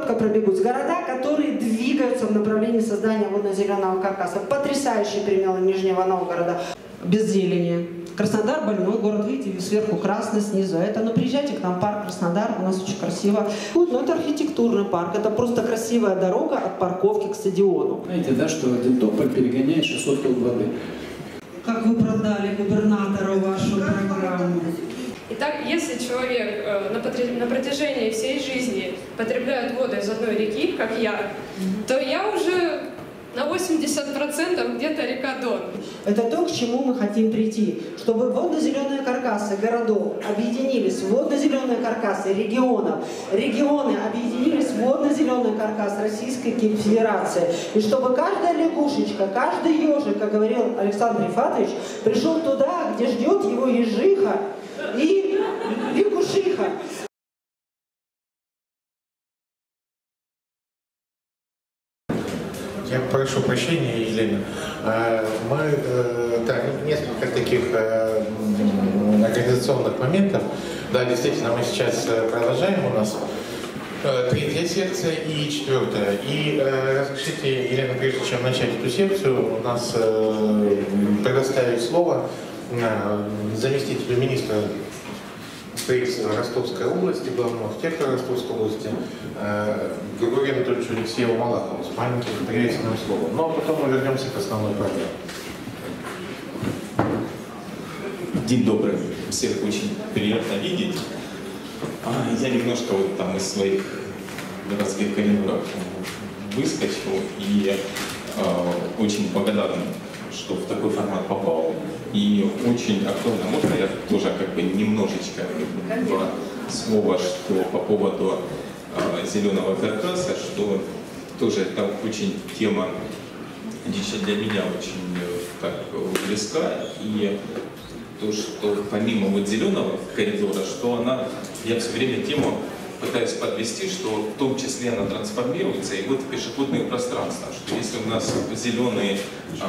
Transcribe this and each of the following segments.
коротко пробегусь. Города, которые двигаются в направлении создания водно-зеленого каркаса. Потрясающие примеры Нижнего Новгорода. Без зелени. Краснодар больной город, видите, сверху красный, снизу это. Но приезжайте к нам в парк Краснодар, у нас очень красиво. Ну, это архитектурный парк, это просто красивая дорога от парковки к стадиону. Знаете, да, что один тополь перегоняет 600 тонн воды. Как вы продали губернатору вашу программу? Итак, если человек на протяжении всей жизни потребляет воду из одной реки, как я, то я уже на 80% где-то река Дон. Это то, к чему мы хотим прийти. Чтобы водно-зеленые каркасы городов объединились в водно-зеленые каркасы регионов, регионы объединились в водно-зеленый каркас Российской Федерации. И чтобы каждая лягушечка, каждый ежик, как говорил Александр Ифатович, пришел туда, где ждет его ежиха и лягушиха. Я прошу прощения, Елена. Так, несколько таких организационных моментов. Да, действительно, мы сейчас продолжаем. У нас третья секция и четвертая. И разрешите, Елена, прежде чем начать эту секцию, у нас предоставить слово заместителю министра строительства Ростовской области, главного архитектора Ростовской области, Григорию Анатольевичу Алексееву Малахову с маленьким приветственным словом. Ну а потом мы вернемся к основной программе. День добрый. Всех очень приятно видеть. Я немножко вот там из своих городских коридоров выскочил и очень благодарен, что в такой формат попал. И очень актуально. Можно я тоже как бы немножечко два слова, что по поводу зеленого каркаса, что тоже это очень тема лично для меня очень так близка. И то, что помимо вот зеленого коридора, что она, я все время тему пытаюсь подвести, что в том числе она трансформируется и вот в пешеходные пространства, что если у нас зеленый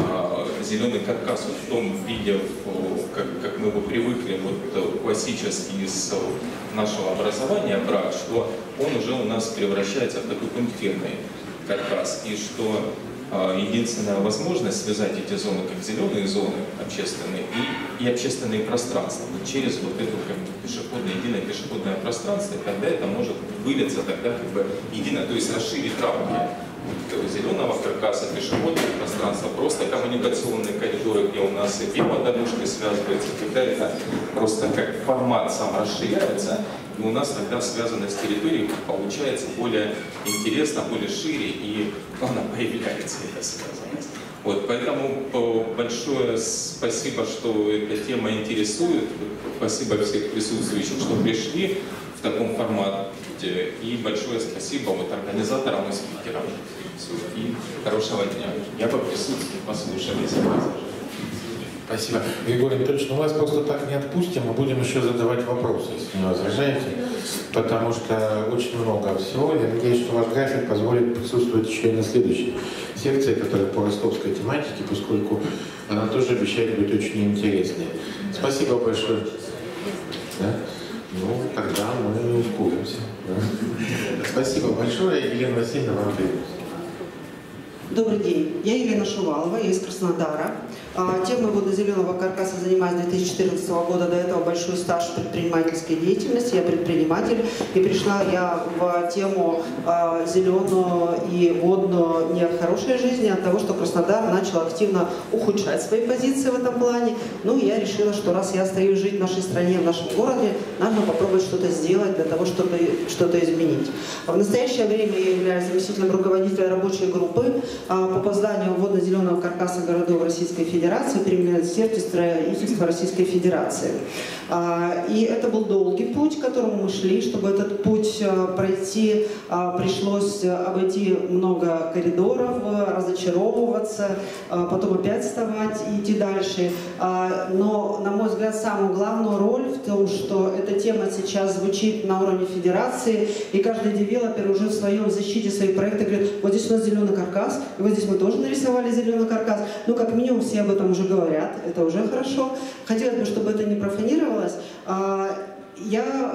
каркас вот в том виде, как мы его привыкли вот, классически из нашего образования брать, что он уже у нас превращается в такой пунктирный каркас, и что единственная возможность связать эти зоны, как зеленые зоны общественные и общественные пространства, вот через вот это как бы единое пешеходное пространство, и тогда это может вылиться тогда как бы единое, то есть расширить рамки зеленого каркаса, пешеходного пространства, просто коммуникационные коридоры, где у нас и велодорожки связываются, когда это просто как формат сам расширяется, и у нас тогда связанность территории получается более интересно, более шире, и она появляется, эта связанность. Вот, поэтому большое спасибо, что эта тема интересует. Спасибо всех присутствующим, что пришли в таком формате. И большое спасибо вот организаторам и спикерам. И хорошего дня. Я по присутствию послушал, если возможно. Спасибо. Григорий Анатольевич, ну вас просто так не отпустим, мы будем еще задавать вопросы, если не возражаете, потому что очень много всего. Я надеюсь, что ваш график позволит присутствовать еще и на следующей секции, которая по ростовской тематике, поскольку она тоже обещает быть очень интересной. Спасибо большое. Да? Ну, тогда мы ускоримся. Да? Спасибо большое. Елена Васильевна, вам привет. Добрый день, я Елена Шувалова, я из Краснодара. Темой водно-зеленого каркаса занимаюсь с 2014 года, до этого большой стаж предпринимательской деятельности, я предприниматель, и пришла я в тему зеленую и водную не от хорошей жизни, а от того, что Краснодар начал активно ухудшать свои позиции в этом плане. Ну и я решила, что раз я остаюсь жить в нашей стране, в нашем городе, надо попробовать что-то сделать для того, чтобы что-то изменить. В настоящее время я являюсь заместителем руководителя рабочей группы по созданию водно-зеленого каркаса городов Российской Федерации при Министерстве строительства Российской Федерации. И это был долгий путь, к которому мы шли. Чтобы этот путь пройти, пришлось обойти много коридоров, разочаровываться, потом опять вставать и идти дальше. Но, на мой взгляд, самую главную роль в том, что эта тема сейчас звучит на уровне Федерации, и каждый девелопер уже в своем защите своих проектов говорит: вот здесь у нас зеленый каркас, и вот здесь мы тоже нарисовали зеленый каркас. Ну, как минимум, все об этом уже говорят, это уже хорошо. Хотелось бы, чтобы это не профанировалось. Я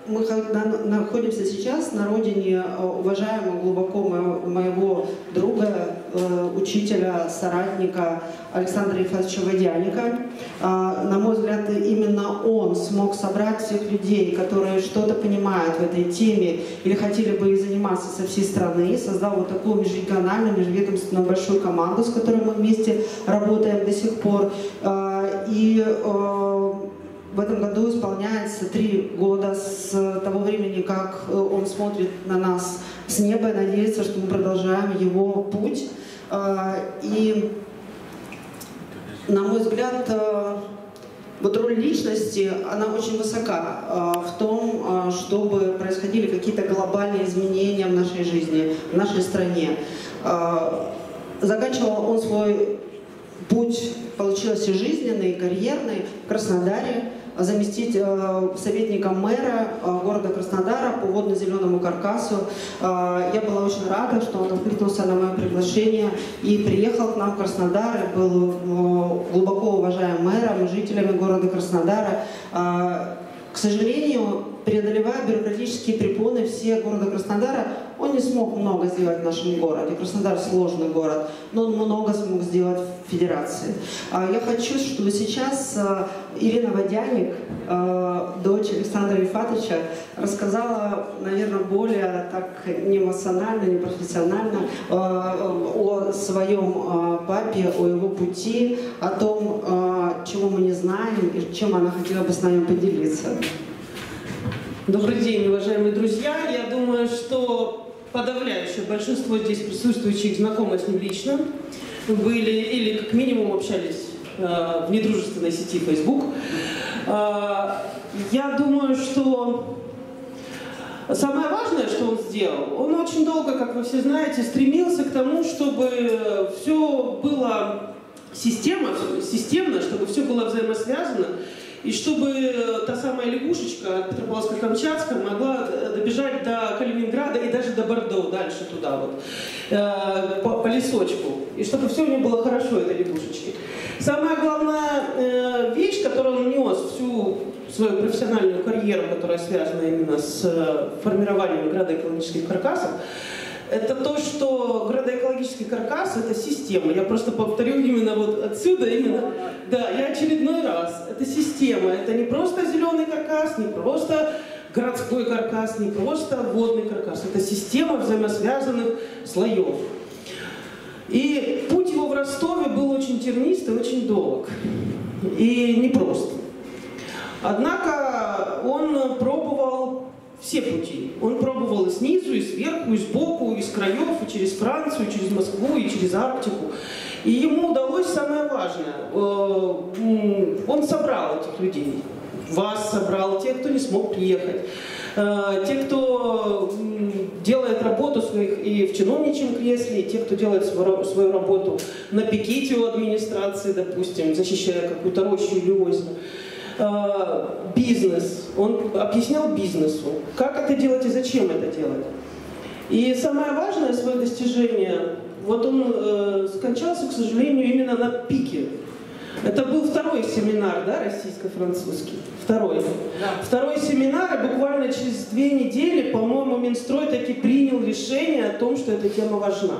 Мы находимся сейчас на родине уважаемого глубоко моего друга, учителя, соратника Александра Ифатовича Водяника. На мой взгляд, именно он смог собрать всех людей, которые что-то понимают в этой теме или хотели бы и заниматься со всей страны. Создал вот такую межрегиональную, межведомственную большую команду, с которой мы вместе работаем до сих пор. И в этом году исполняется 3 года с того времени, как он смотрит на нас с неба и надеется, что мы продолжаем его путь. И, на мой взгляд, вот роль личности, она очень высока в том, чтобы происходили какие-то глобальные изменения в нашей жизни, в нашей стране. Заканчивал он свой путь, получился жизненный, карьерный в Краснодаре, заместить советником мэра города Краснодара по водно-зеленому каркасу. Я была очень рада, что он откликнулся на мое приглашение и приехал к нам в Краснодар, и был глубоко уважаем мэром и жителями города Краснодара. К сожалению, преодолевая бюрократические препоны все города Краснодара, он не смог много сделать в нашем городе. Краснодар сложный город, но он много смог сделать в федерации. Я хочу, чтобы сейчас Ирина Водяник, дочь Александра Ифатовича, рассказала, наверное, более так не эмоционально, не профессионально о своем папе, о его пути, о том, чего мы не знаем и чем она хотела бы с нами поделиться. Добрый день, уважаемые друзья. Я думаю, что подавляющее большинство здесь присутствующих знакомы с ним лично, были или как минимум общались в недружественной сети Facebook. Я думаю, что самое важное, что он сделал, он очень долго, как вы все знаете, стремился к тому, чтобы все было системно, чтобы все было взаимосвязано, и чтобы та самая лягушечка от Петропавловска-Камчатска могла добежать до Калининграда и даже до Бордо, дальше туда вот, по лесочку. И чтобы все у нее было хорошо, этой лягушечки. Самая главная вещь, которую он нес всю свою профессиональную карьеру, которая связана именно с формированием градоэкологических каркасов, это то, что градоэкологический каркас – это система. Я просто повторю именно вот отсюда, именно, да, я очередной раз. Это система, это не просто зеленый каркас, не просто городской каркас, не просто водный каркас. Это система взаимосвязанных слоев. И путь его в Ростове был очень тернистый, очень долг и непрост. Однако он пробовал все пути. Он пробовал и снизу, и сверху, и сбоку, и с краев, и через Францию, и через Москву, и через Арктику. И ему удалось самое важное. Он собрал этих людей. Вас собрал, тех, кто не смог приехать. Те, кто делает работу своих и в чиновничьем кресле, и те, кто делает свою работу на пикете у администрации, допустим, защищая какую-то рощу или озеро. Бизнес. Он объяснял бизнесу, как это делать и зачем это делать. И самое важное свое достижение, вот он скончался, к сожалению, именно на пике. Это был второй семинар, да, российско-французский. Второй. Да. Второй семинар, и буквально через 2 недели, по-моему, Минстрой таки принял решение о том, что эта тема важна.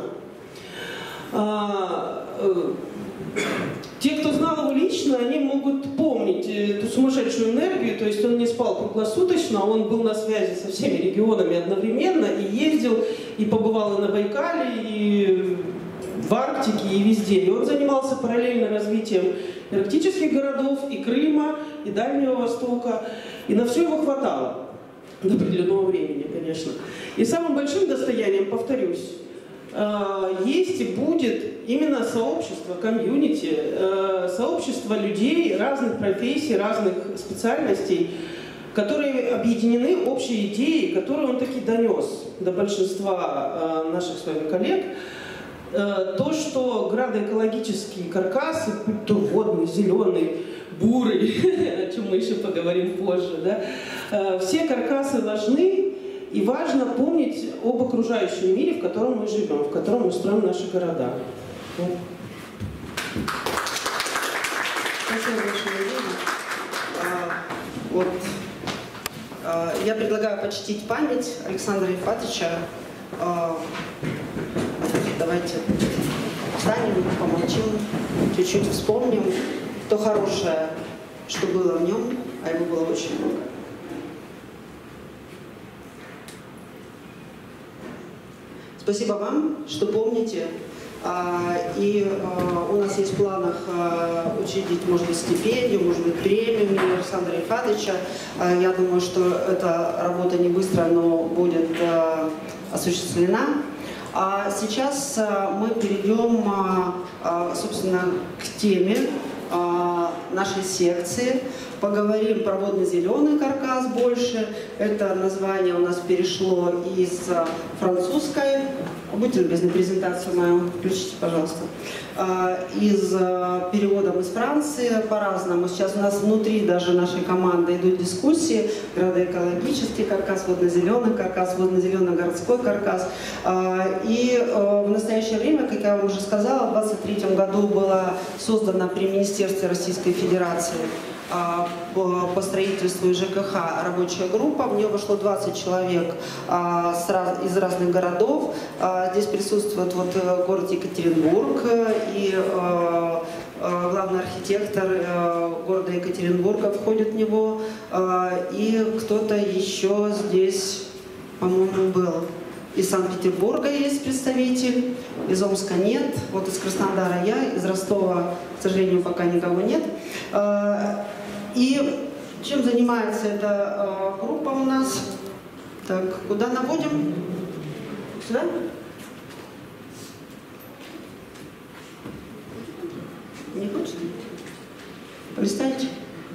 Те, кто знал его лично, они могут помнить эту сумасшедшую энергию, то есть он не спал круглосуточно, он был на связи со всеми регионами одновременно и ездил, и побывал и на Байкале, и в Арктике, и везде. И он занимался параллельно развитием арктических городов, и Крыма, и Дальнего Востока, и на все его хватало до определенного времени, конечно. И самым большим достоянием, повторюсь, есть и будет именно сообщество, комьюнити, сообщество людей разных профессий, разных специальностей, которые объединены общей идеей, которую он таки донес до большинства наших с вами коллег. То, что градоэкологические каркасы, будь то водный, зеленый, бурый, о чем мы еще поговорим позже, да, все каркасы важны. И важно помнить об окружающем мире, в котором мы живем, в котором мы строим наши города. Спасибо большое, Ирина. Я предлагаю почтить память Александра Рифатовича. Давайте встанем, помолчим, чуть-чуть вспомним то хорошее, что было в нем, а его было очень много. Спасибо вам, что помните. И у нас есть в планах учредить, может быть, стипендию, может быть, премию имени Александра Рифатовича. Я думаю, что эта работа не быстро, но будет осуществлена. А сейчас мы перейдем, собственно, к теме нашей секции. Поговорим про водно-зеленый каркас больше. Это название у нас перешло из французской. Будьте любезны, презентацию мою включите, пожалуйста. Из переводом из Франции по-разному. Сейчас у нас внутри даже нашей команды идут дискуссии. Градоэкологический каркас, водно-зеленый каркас, водно-зелено-городской каркас. И в настоящее время, как я вам уже сказала, в 2023 году была создана при Министерстве Российской Федерации по строительству и ЖКХ рабочая группа. В нее вошло 20 человек из разных городов. Здесь присутствует город Екатеринбург и главный архитектор города Екатеринбурга входит в него. И кто-то еще здесь, по-моему, был. Из Санкт-Петербурга есть представитель, из Омска нет, вот из Краснодара я, из Ростова, к сожалению, пока никого нет. И чем занимается эта группа у нас? Так, куда наводим? Сюда? Не хочется? Полистайте.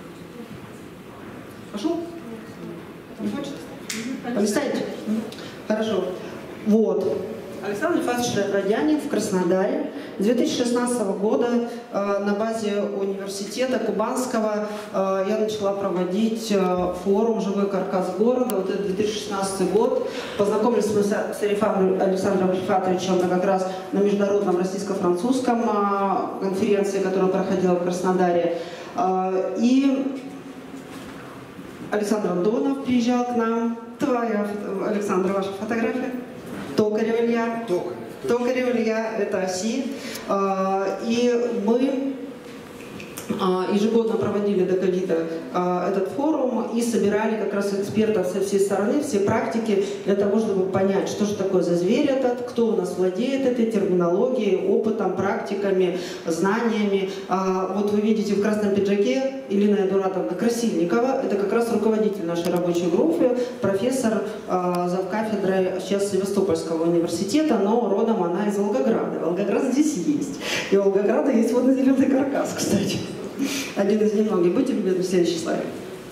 Пошел? Не хочет? Полистайте? Хорошо. Вот. Александр Рифатович Родянин в Краснодаре. С 2016 года на базе университета Кубанского я начала проводить форум «Живой каркас города». Вот это 2016 год. Познакомились мы с Александром Рифатовичем как раз на международном российско-французском конференции, которая проходила в Краснодаре. И Александр Антонов приезжал к нам. Твоя, Александр, ваша фотография. Токарев Илья. Токарев Илья, это ОСИ. И мы ежегодно проводили до ковида этот форум и собирали как раз экспертов со всей стороны, все практики, для того, чтобы понять, что же такое за зверь этот, кто у нас владеет этой терминологией, опытом, практиками, знаниями. Вот вы видите в красном пиджаке Елена Эдурадовна Красильникова, это как раз руководитель нашей рабочей группы, профессор завкафедрой сейчас Севастопольского университета, но родом она из Волгограда. Волгоград здесь есть. И у Волгограда есть водно-зеленый каркас, кстати. Один из немногих. Будьте любезны, следующий слайд.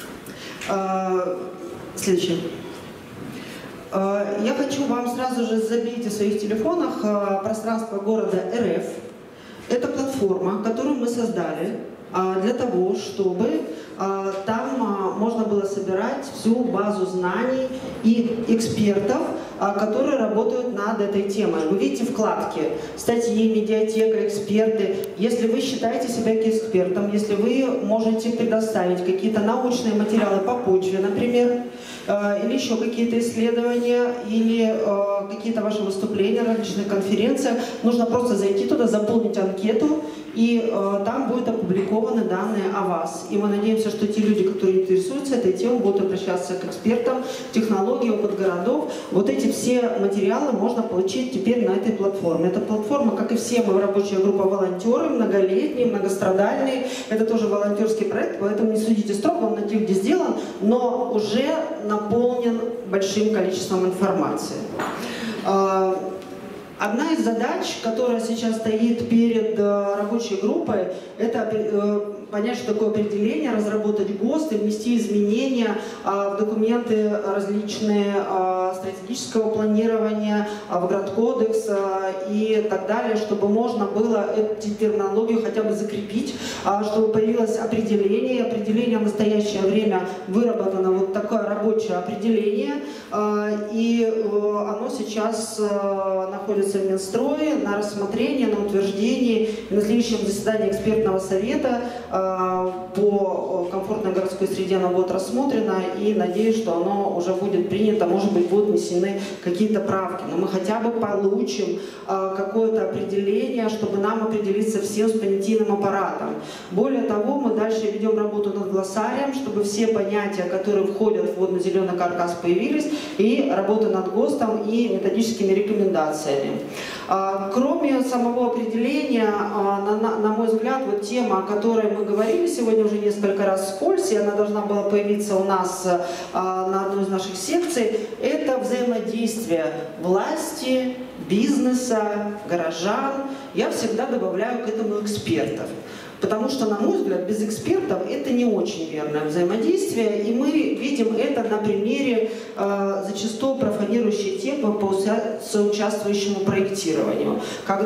Следующий. Я хочу вам сразу же забить в своих телефонах пространство города РФ. Это платформа, которую мы создали для того, чтобы там можно было собирать всю базу знаний и экспертов, которые работают над этой темой. Вы видите вкладки: статьи, медиатека, эксперты. Если вы считаете себя экспертом, если вы можете предоставить какие-то научные материалы по почве, например, или еще какие-то исследования, или какие-то ваши выступления на различных конференциях, нужно просто зайти туда, заполнить анкету, и там будут опубликованы данные о вас. И мы надеемся, что те люди, которые интересуются этой темой, будут обращаться к экспертам, технологии, опыт городов. Вот эти все материалы можно получить теперь на этой платформе. Эта платформа, как и все мы, рабочая группа волонтеры, многолетние, многострадальные. Это тоже волонтерский проект, поэтому не судите строго, он на тех, где сделан, но уже наполнен большим количеством информации. Одна из задач, которая сейчас стоит перед рабочей группой, это понять, что такое определение, разработать ГОСТ и внести изменения в документы различные стратегического планирования, в Градкодекс и так далее, чтобы можно было эту терминологию хотя бы закрепить, чтобы появилось определение. Определение в настоящее время выработано вот такое рабочее определение, и оно сейчас находится в Минстрое на рассмотрении, на утверждении. И на следующем заседании экспертного совета по комфортной городской среде оно будет рассмотрено, и надеюсь, что оно уже будет принято, может быть, будут внесены какие-то правки, но мы хотя бы получим какое-то определение, чтобы нам определиться всем с понятийным аппаратом. Более того, мы дальше ведем работу над глоссарием, чтобы все понятия, которые входят в водно-зеленый каркас, появились, и работа над ГОСТом и методическими рекомендациями. Кроме самого определения, на мой взгляд, вот тема, о которой мы говорили сегодня уже несколько раз вскользь, и она должна была появиться у нас на одной из наших секций, это взаимодействие власти, бизнеса, горожан. Я всегда добавляю к этому экспертов. Потому что, на мой взгляд, без экспертов это не очень верное взаимодействие, и мы видим это на примере зачастую профанирующей темы по соучаствующему проектированию,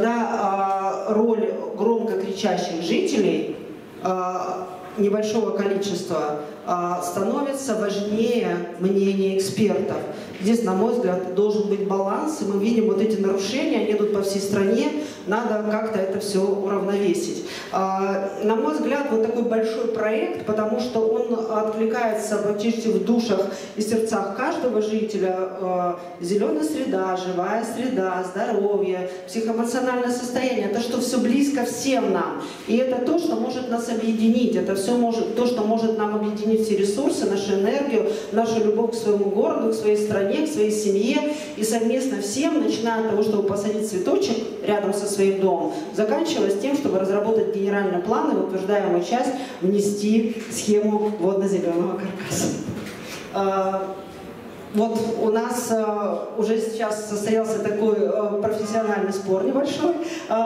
когда роль громко кричащих жителей небольшого количества становится важнее мнения экспертов. Здесь, на мой взгляд, должен быть баланс, и мы видим вот эти нарушения, они идут по всей стране, надо как-то это все уравновесить. На мой взгляд, вот такой большой проект, потому что он откликается практически в душах и сердцах каждого жителя. Зеленая среда, живая среда, здоровье, психоэмоциональное состояние, это что все близко всем нам. И это то, что может нас объединить, это все может, то, что может нам объединить все ресурсы, нашу энергию, нашу любовь к своему городу, к своей стране, к своей семье. И совместно всем, начиная от того, чтобы посадить цветочек рядом со своим домом, заканчивая с тем, чтобы разработать генеральный план и в утверждаемую часть внести схему водно-зеленого каркаса. Вот у нас уже сейчас состоялся такой профессиональный спор небольшой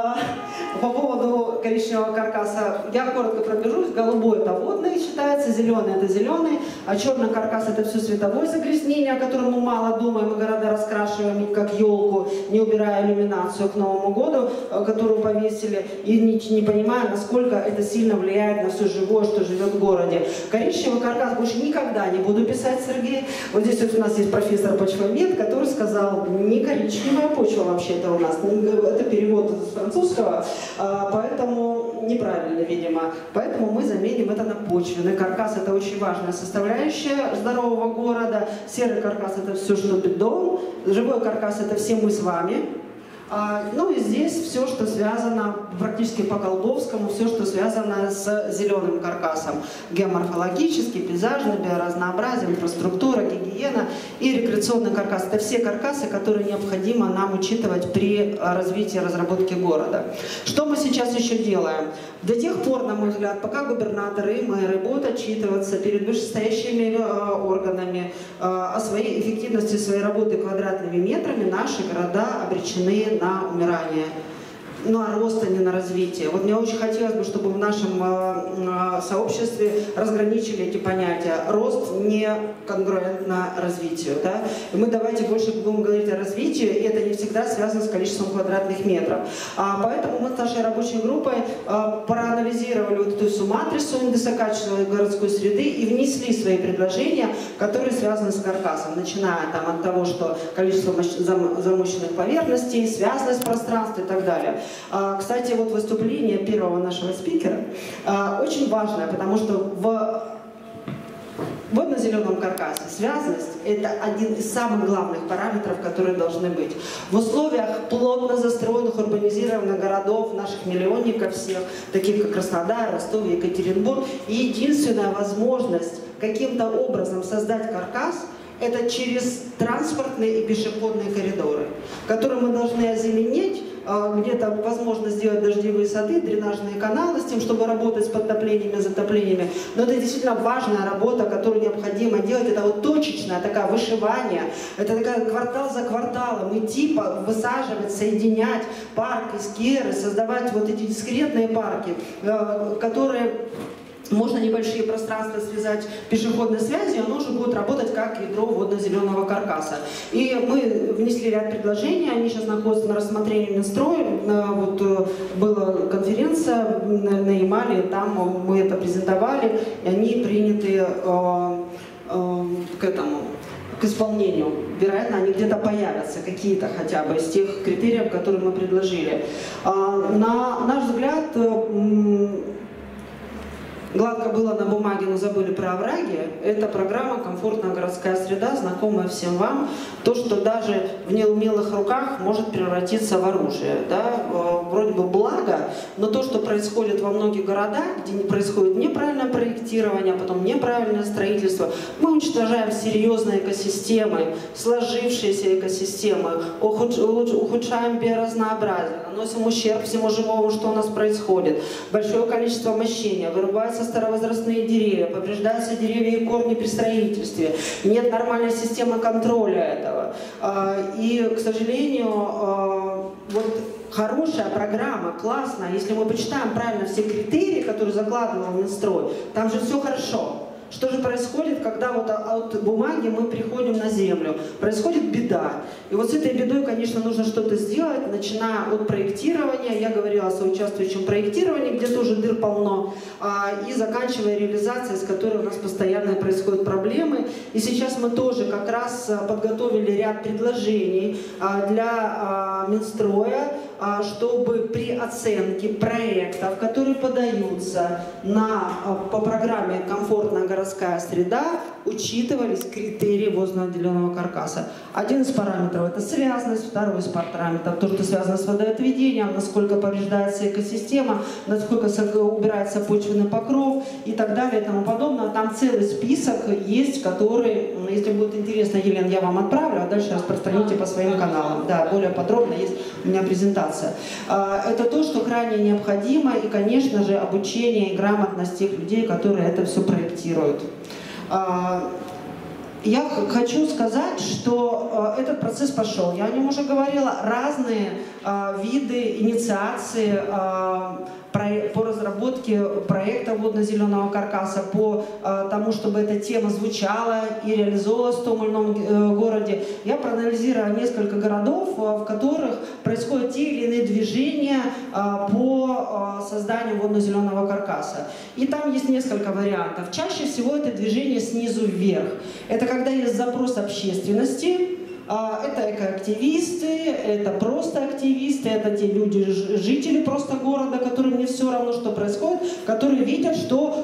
по поводу коричневого каркаса. Я коротко пробежусь. Голубой — это водный считается, зеленый — это зеленый, а черный каркас — это все световое загрязнение, о котором мы мало думаем, мы города раскрашиваем как елку, не убирая иллюминацию к Новому году, которую повесили, и не понимая, насколько это сильно влияет на все живое, что живет в городе. Коричневый каркас больше никогда не буду писать, Сергей. Вот здесь вот у нас есть профессор почвомед, который сказал, не коричневая почва вообще-то у нас, это перевод с французского, поэтому неправильно, видимо. Поэтому мы заменим это на почвенный каркас. Это очень важная составляющая здорового города. Серый каркас — это все, что бетон. Живой каркас — это все мы с вами. Ну и здесь все, что связано практически по Колдовскому, все, что связано с зеленым каркасом. Геоморфологический, пейзажный, биоразнообразие, инфраструктура, гигиена и рекреационный каркас. Это все каркасы, которые необходимо нам учитывать при развитии и разработке города. Что мы сейчас еще делаем? До тех пор, на мой взгляд, пока губернаторы и мэры будут отчитываться перед вышестоящими органами о своей эффективности своей работы квадратными метрами, наши города обречены на умирание, на рост, а не на развитие. Вот мне очень хотелось бы, чтобы в нашем сообществе разграничили эти понятия. Рост не конгруентно развитию. Да? И мы давайте больше будем говорить о развитии, и это не всегда связано с количеством квадратных метров. Поэтому мы с нашей рабочей группой проанализировали вот эту всю матрицу индекса качества городской среды и внесли свои предложения, которые связаны с каркасом, начиная там, от того, что количество замощенных поверхностей, связанность пространства и так далее. Кстати, вот выступление первого нашего спикера очень важное, потому что в водно-зеленом каркасе связанность — это один из самых главных параметров, которые должны быть. В условиях плотно застроенных, урбанизированных городов, наших миллионников всех, таких как Краснодар, Ростов, Екатеринбург, и единственная возможность каким-то образом создать каркас — это через транспортные и пешеходные коридоры, которые мы должны озеленить, где-то возможно сделать дождевые сады, дренажные каналы с тем, чтобы работать с подтоплениями, затоплениями. Но это действительно важная работа, которую необходимо делать. Это вот точечное такое вышивание, это такая квартал за кварталом, идти, высаживать, соединять парки, скверы, создавать вот эти дискретные парки, которые... Можно небольшие пространства связать пешеходной связью, оно уже будет работать как ядро водно-зеленого каркаса. И мы внесли ряд предложений, они сейчас находятся на рассмотрении Минстроя. Вот была конференция на Ямале, там мы это презентовали, и они приняты к исполнению. Вероятно, они где-то появятся, какие-то хотя бы из тех критериев, которые мы предложили. На наш взгляд, Гладко было на бумаге, но забыли про овраги. Это программа «Комфортная городская среда», знакомая всем вам. То, что даже в неумелых руках может превратиться в оружие. Да? Вроде бы благо, но то, что происходит во многих городах, где не происходит неправильное проектирование, а потом неправильное строительство, мы уничтожаем серьезные экосистемы, сложившиеся экосистемы, ухудшаем биоразнообразие, наносим ущерб всему живому, что у нас происходит. Большое количество мощения, вырубаются старовозрастные деревья, повреждаются деревья и корни при строительстве. Нет нормальной системы контроля этого. И, к сожалению, вот хорошая программа, классная, если мы почитаем правильно все критерии, которые закладывал Минстрой, там же все хорошо. Что же происходит, когда вот от бумаги мы приходим на землю? Происходит беда. И вот с этой бедой, конечно, нужно что-то сделать, начиная от проектирования, я говорила о соучаствующем проектировании, где тоже дыр полно, и заканчивая реализацией, с которой у нас постоянно происходят проблемы. И сейчас мы тоже как раз подготовили ряд предложений для Минстроя, чтобы при оценке проектов, которые подаются по программе «Комфортная городская среда», учитывались критерии возраноотделенного каркаса. Один из параметров – это связность, второй из параметров – то, что связано с водоотведением, насколько повреждается экосистема, насколько убирается почвенный покров и так далее и тому подобное. Там целый список есть, который, если будет интересно, Елена, я вам отправлю, а дальше распространите по своим каналам. Да, более подробно есть у меня презентация. Это то, что крайне необходимо, и, конечно же, обучение и грамотность тех людей, которые это все проектируют. Я хочу сказать, что этот процесс пошел. Я о нем уже говорила. Разные виды инициации по разработке проекта водно-зеленого каркаса, по тому, чтобы эта тема звучала и реализовывалась в том или ином городе. Я проанализировала несколько городов, в которых происходят те или иные движения по созданию водно-зеленого каркаса. И там есть несколько вариантов. Чаще всего это движение снизу вверх. Это когда есть запрос общественности. Это экоактивисты, это просто активисты, это те люди, жители просто города, которым не все равно, что происходит, которые видят, что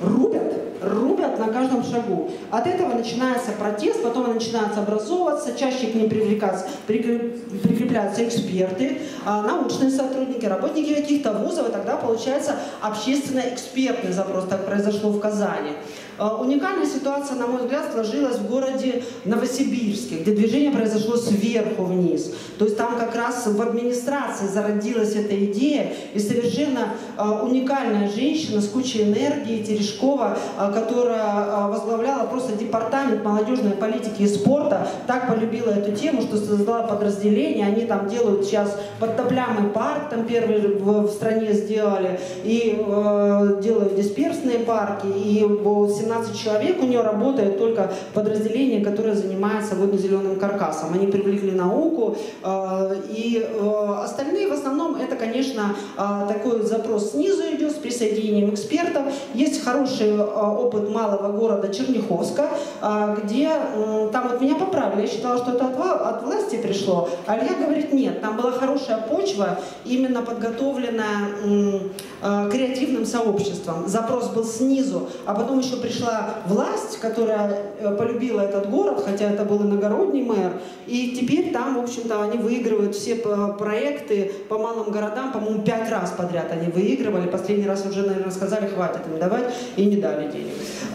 рубят на каждом шагу. От этого начинается протест, потом начинается образовываться, чаще к ним прикрепляются эксперты, научные сотрудники, работники каких-то вузов, и тогда получается общественно-экспертный запрос. Так произошло в Казани. Уникальная ситуация, на мой взгляд, сложилась в городе Новосибирске, где движение произошло сверху вниз. То есть там как раз в администрации зародилась эта идея, и совершенно уникальная женщина с кучей энергии, Терешкова, которая возглавляла просто департамент молодежной политики и спорта, так полюбила эту тему, что создала подразделение. Они там делают сейчас подтопляемый парк, там первый в стране сделали, и делают дисперсные парки, и 17 человек у нее работает только подразделение, которое занимается водно-зеленым каркасом. Они привлекли науку, и остальные в основном это, конечно, такой запрос снизу идет с присоединением экспертов. Есть хороший опыт малого города Черняховска, где там вот меня поправили, я считала, что это от власти пришло, а Илья говорит, нет, там была хорошая почва, именно подготовленная креативным сообществом. Запрос был снизу, а потом еще пришла власть, которая полюбила этот город, хотя это был иногородний мэр, и теперь там, в общем-то, они выигрывают все проекты по малым городам, по-моему, 5 раз подряд они выигрывали, последний раз уже, наверное, сказали, хватит им давать, и не дали денег.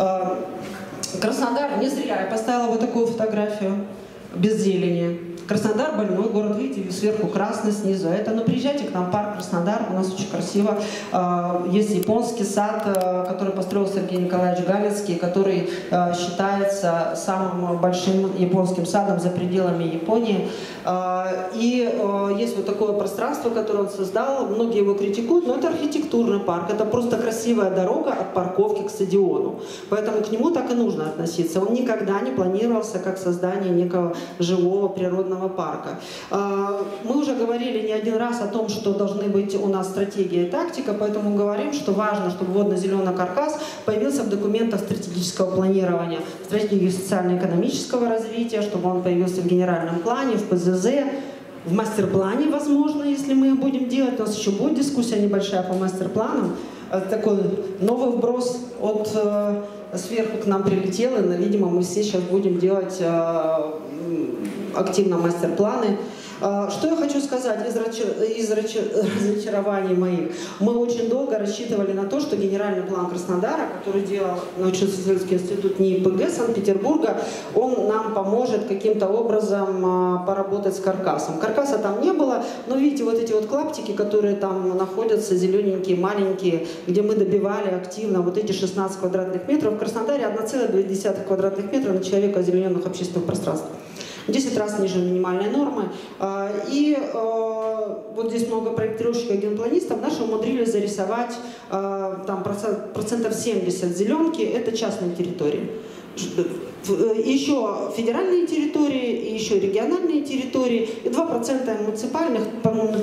Краснодар, не зря я поставила вот такую фотографию, без зелени. Краснодар больной город, видите, сверху красный, снизу это. Но приезжайте к нам в парк Краснодар, у нас очень красиво. Есть японский сад, который построил Сергей Николаевич Галицкий, который считается самым большим японским садом за пределами Японии. И есть вот такое пространство, которое он создал. Многие его критикуют, но это архитектурный парк. Это просто красивая дорога от парковки к стадиону. Поэтому к нему так и нужно относиться. Он никогда не планировался как создание некого живого природного парка. Мы уже говорили не один раз о том, что должны быть у нас стратегия и тактика, поэтому говорим, что важно, чтобы водно-зеленый каркас появился в документах стратегического планирования, стратегии социально-экономического развития, чтобы он появился в генеральном плане, в ПЗЗ, в мастер-плане, возможно, если мы будем делать. У нас еще будет дискуссия небольшая по мастер-планам. такой новый вброс от сверху к нам прилетел, и, видимо, мы все сейчас будем делать активно мастер-планы. Что я хочу сказать из разочарований моих? Мы очень долго рассчитывали на то, что генеральный план Краснодара, который делал научно-исследовательский институт НИИ-ПГ Санкт-Петербурга, он нам поможет каким-то образом поработать с каркасом. Каркаса там не было, но видите, вот эти вот клаптики, которые там находятся, зелененькие, маленькие, где мы добивали активно вот эти 16 квадратных метров. В Краснодаре 1,2 квадратных метра на человека озелененных общественных пространств. 10 раз ниже минимальной нормы. И вот здесь много проектировщиков и генпланистов. Наши умудрились зарисовать там процентов 70 зеленки. Это частные территории. Еще федеральные территории, и еще региональные территории, и 2% муниципальных, по-моему,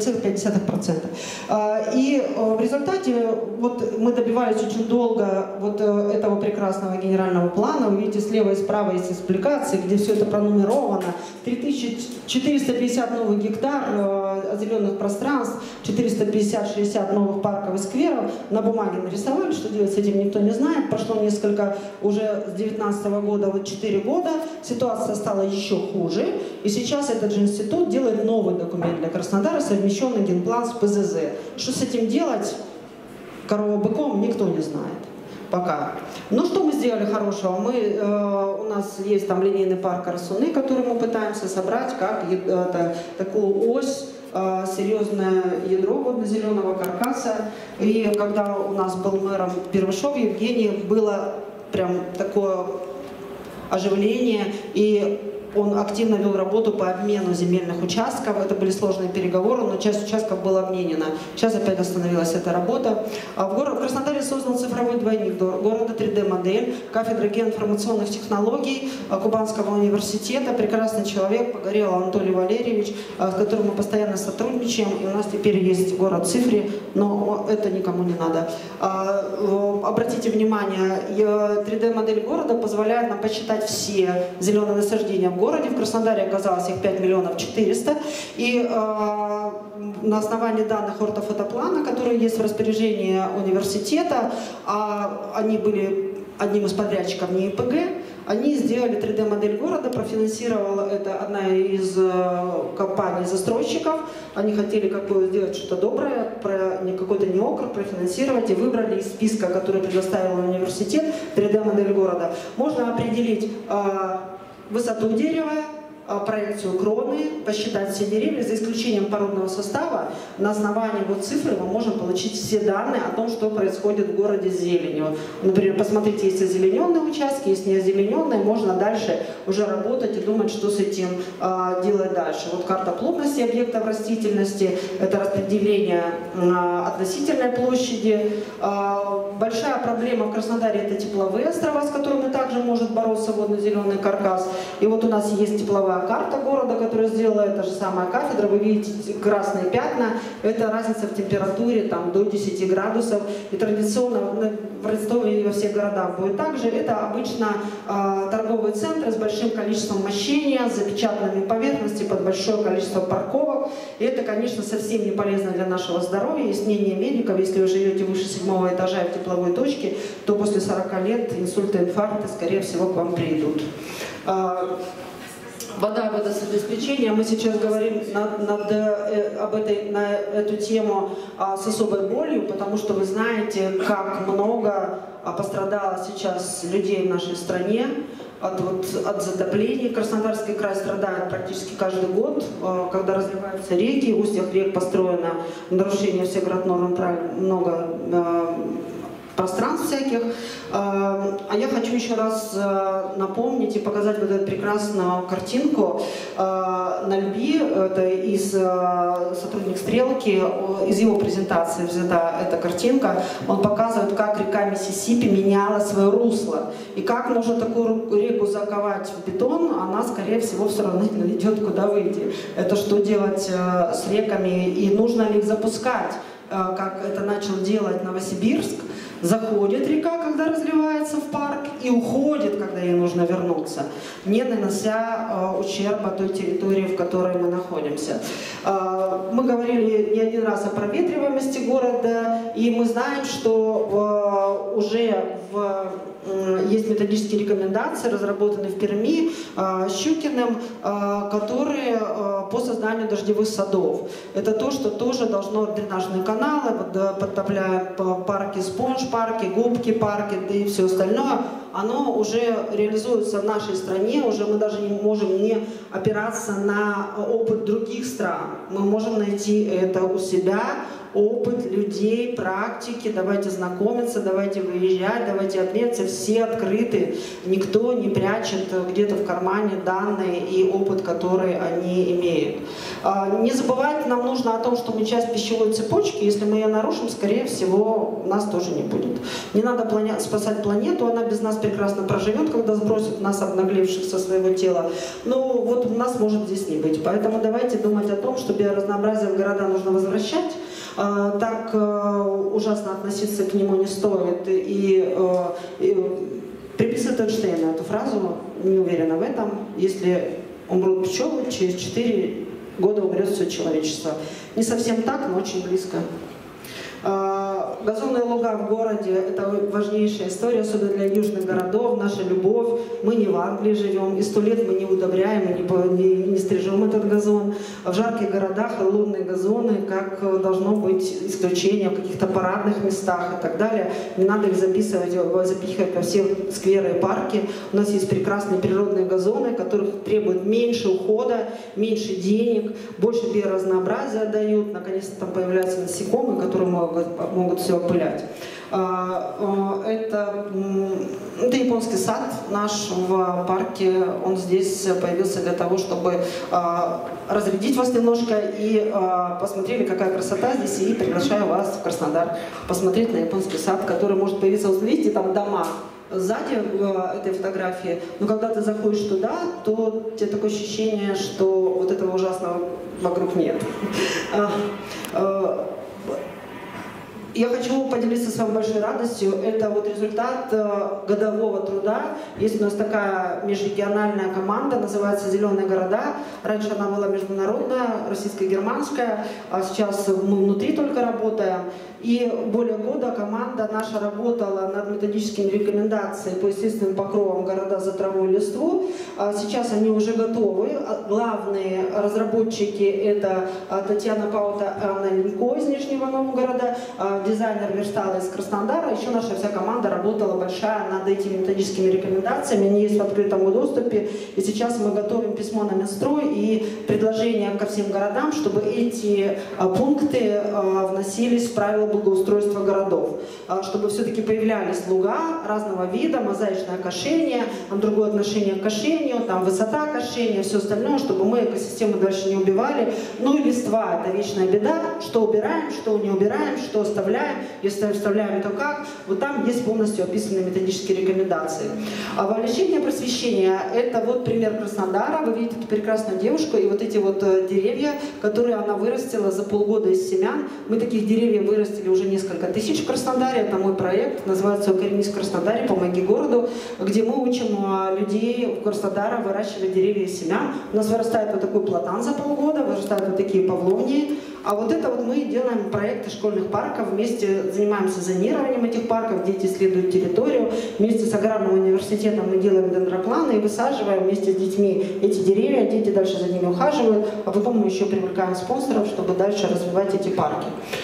0,5%. И в результате вот мы добивались очень долго вот этого прекрасного генерального плана. Вы видите, слева и справа есть экспликации, где все это пронумеровано. 3450 новых гектар озелененных пространств, 450-60 новых парков и скверов. На бумаге нарисовали, что делать с этим никто не знает. Прошло несколько, уже с 2019 года, вот 4 года, ситуация стала еще хуже. И сейчас этот же институт делает новый документ для Краснодара, совмещенный генплан с ПЗЗ. Что с этим делать, корова быком, никто не знает. Пока. Ну, что мы сделали хорошего? У нас есть там линейный парк Арсуны, который мы пытаемся собрать как такую ось, серьезное ядро водно-зеленого каркаса. И когда у нас был мэром Первышов Евгений, было прям такое оживление, и он активно вел работу по обмену земельных участков. Это были сложные переговоры, но часть участков была обменена. Сейчас опять остановилась эта работа. В Краснодаре создан цифровой двойник города, 3D-модель, кафедра геоинформационных технологий Кубанского университета. Прекрасный человек, Погорелов Анатолий Валерьевич, с которым мы постоянно сотрудничаем. И у нас теперь есть город в цифре, но это никому не надо. Обратите внимание, 3D-модель города позволяет нам посчитать все зеленые насаждения в городе. В Краснодаре оказалось их 5 400 000. И на основании данных ортофотоплана, которые есть в распоряжении университета, они были одним из подрядчиков НИИ-ПГ, они сделали 3D-модель города, профинансировала это одна из компаний-застройщиков. Они хотели сделать что-то доброе, какой-то не округ, профинансировать, и выбрали из списка, который предоставил университет, 3D-модель города. Можно определить высоту дерева, проекцию кроны, посчитать все деревья, за исключением породного состава. На основании вот цифры мы можем получить все данные о том, что происходит в городе с зеленью. Например, посмотрите, есть озелененные участки, есть неозелененные, можно дальше уже работать и думать, что с этим делать дальше. Вот карта плотности объектов растительности, это распределение относительной площади. Большая проблема в Краснодаре — это тепловые острова, с которыми также может бороться водно-зеленый каркас. И вот у нас есть тепловая карта города, которую сделала эта же самая кафедра. Вы видите красные пятна. Это разница в температуре там, до 10 градусов. И традиционно в Ростове и во всех городах будет так же. Это обычно торговые центры с большим количеством мощения, с запечатанными поверхностями, под большое количество парковок. И это, конечно, совсем не полезно для нашего здоровья. Есть мнение медиков, если вы живете выше 7-го этажа в тепловой точке, то после 40 лет инсульты, инфаркты, скорее всего, к вам придут. Вода и водообеспечение. Мы сейчас говорим на эту тему с особой болью, потому что вы знаете, как много пострадало сейчас людей в нашей стране от затоплений. Краснодарский край страдает практически каждый год, когда разливаются реки, в устьях рек построено нарушение всех граднорм, много пространств всяких. А я хочу еще раз напомнить и показать вот эту прекрасную картинку на Льби. Это из сотрудник «Стрелки», из его презентации взята эта картинка. Он показывает, как река Миссисипи меняла свое русло. И как можно такую реку заковать в бетон, она, скорее всего, все равно не найдет, куда выйти. Это что делать с реками и нужно ли их запускать, как это начал делать Новосибирск. заходит река, когда разливается в парк, и уходит, когда ей нужно вернуться, не нанося ущерба той территории, в которой мы находимся. Мы говорили не один раз о проветриваемости города, и мы знаем, что уже есть методические рекомендации, разработанные в Перми Щукиным, которые по созданию дождевых садов. Это то, что тоже должно дренажные каналы, подтопляя парки, спонж-парки, губки, парки и все остальное, оно уже реализуется в нашей стране, уже мы даже не можем не опираться на опыт других стран. Мы можем найти это у себя, опыт людей, практики, давайте знакомиться, давайте выезжать, давайте обменяться, все открыты, никто не прячет где-то в кармане данные и опыт, который они имеют. Не забывать нам нужно о том, что мы часть пищевой цепочки, если мы ее нарушим, скорее всего, нас тоже не будет. Не надо спасать планету, она без нас прекрасно проживет, когда сбросит нас, обнаглевших, со своего тела. Но вот у нас может здесь не быть. Поэтому давайте думать о том, что биоразнообразие в города нужно возвращать. Так ужасно относиться к нему не стоит. И приписывает Эйнштейну эту фразу, не уверена в этом, если умрут пчелы, через 4 года умрет все человечество. Не совсем так, но очень близко. Газонные луга в городе – это важнейшая история, особенно для южных городов, наша любовь. Мы не в Англии живем, и 100 лет мы не удобряем, не стрижем этот газон. В жарких городах лунные газоны, как должно быть исключение в каких-то парадных местах и так далее. Не надо их запихивать во все скверы и парки. У нас есть прекрасные природные газоны, которых требуют меньше ухода, меньше денег, больше биоразнообразия дают. Наконец-то там появляются насекомые, которые могут все опылять. Это японский сад наш в парке, он здесь появился для того, чтобы разрядить вас немножко и посмотрели, какая красота здесь, и приглашаю вас в Краснодар посмотреть на японский сад, который может появиться. Вот видите, там дома сзади этой фотографии, но когда ты заходишь туда, то у тебя такое ощущение, что вот этого ужасного вокруг нет. Я хочу поделиться с вами большой радостью. Это вот результат годового труда. Есть у нас такая межрегиональная команда, называется «Зеленые города». Раньше она была международная, российско-германская, а сейчас мы внутри только работаем. И более года команда наша работала над методическими рекомендациями по естественным покровам города за траву и листву. Сейчас они уже готовы. Главные разработчики — это Татьяна Паута и Анна Ленько из Нижнего Новгорода, дизайнер верстала из Краснодара. Еще наша вся команда работала большая над этими методическими рекомендациями. Они есть в открытом доступе. И сейчас мы готовим письмо на Минстрой и предложение ко всем городам, чтобы эти пункты вносились в правила благоустройства городов. Чтобы все-таки появлялись луга разного вида, мозаичное кошение, другое отношение к кошению, там высота кошения, все остальное, чтобы мы экосистему дальше не убивали. Ну и листва — это вечная беда. Что убираем, что не убираем, что оставляем, если вставляем, то как. Вот там есть полностью описаны методические рекомендации. А вовлечение просвещения — это вот пример Краснодара. Вы видите эту прекрасную девушку и вот эти вот деревья, которые она вырастила за полгода из семян. Мы таких деревьев вырастили уже несколько тысяч в Краснодаре. Это мой проект, называется «Укоренись в Краснодаре, помоги городу», где мы учим людей в Краснодаре выращивать деревья из семян. У нас вырастает вот такой платан за полгода, вырастают вот такие павловнии. А вот это вот мы делаем проекты школьных парков, вместе занимаемся зонированием этих парков, дети исследуют территорию. Вместе с аграрным университетом мы делаем дендропланы и высаживаем вместе с детьми эти деревья, дети дальше за ними ухаживают, а потом мы еще привлекаем спонсоров, чтобы дальше развивать эти парки.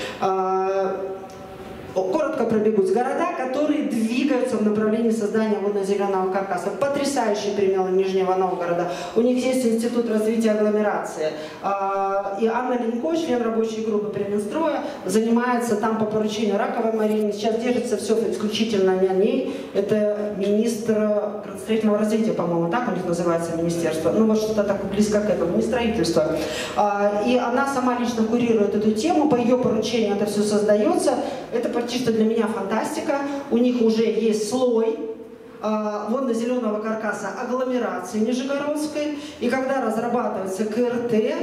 Коротко пробегусь. Города, которые двигаются в направлении создания водно-зеленого каркаса. Потрясающий пример Нижнего Новгорода. У них есть институт развития агломерации. И Анна Ленько, член рабочей группы при Минстроя, занимается там по поручению Раковой Марины. Сейчас держится все исключительно на ней. Это министр градостроительного развития, по-моему, так у них называется министерство. Ну вот что-то так близко к этому, не строительство. И она сама лично курирует эту тему. По ее поручению это все создается. Это чисто для меня фантастика. У них уже есть слой водно-зеленого каркаса агломерации Нижегородской. И когда разрабатывается КРТ,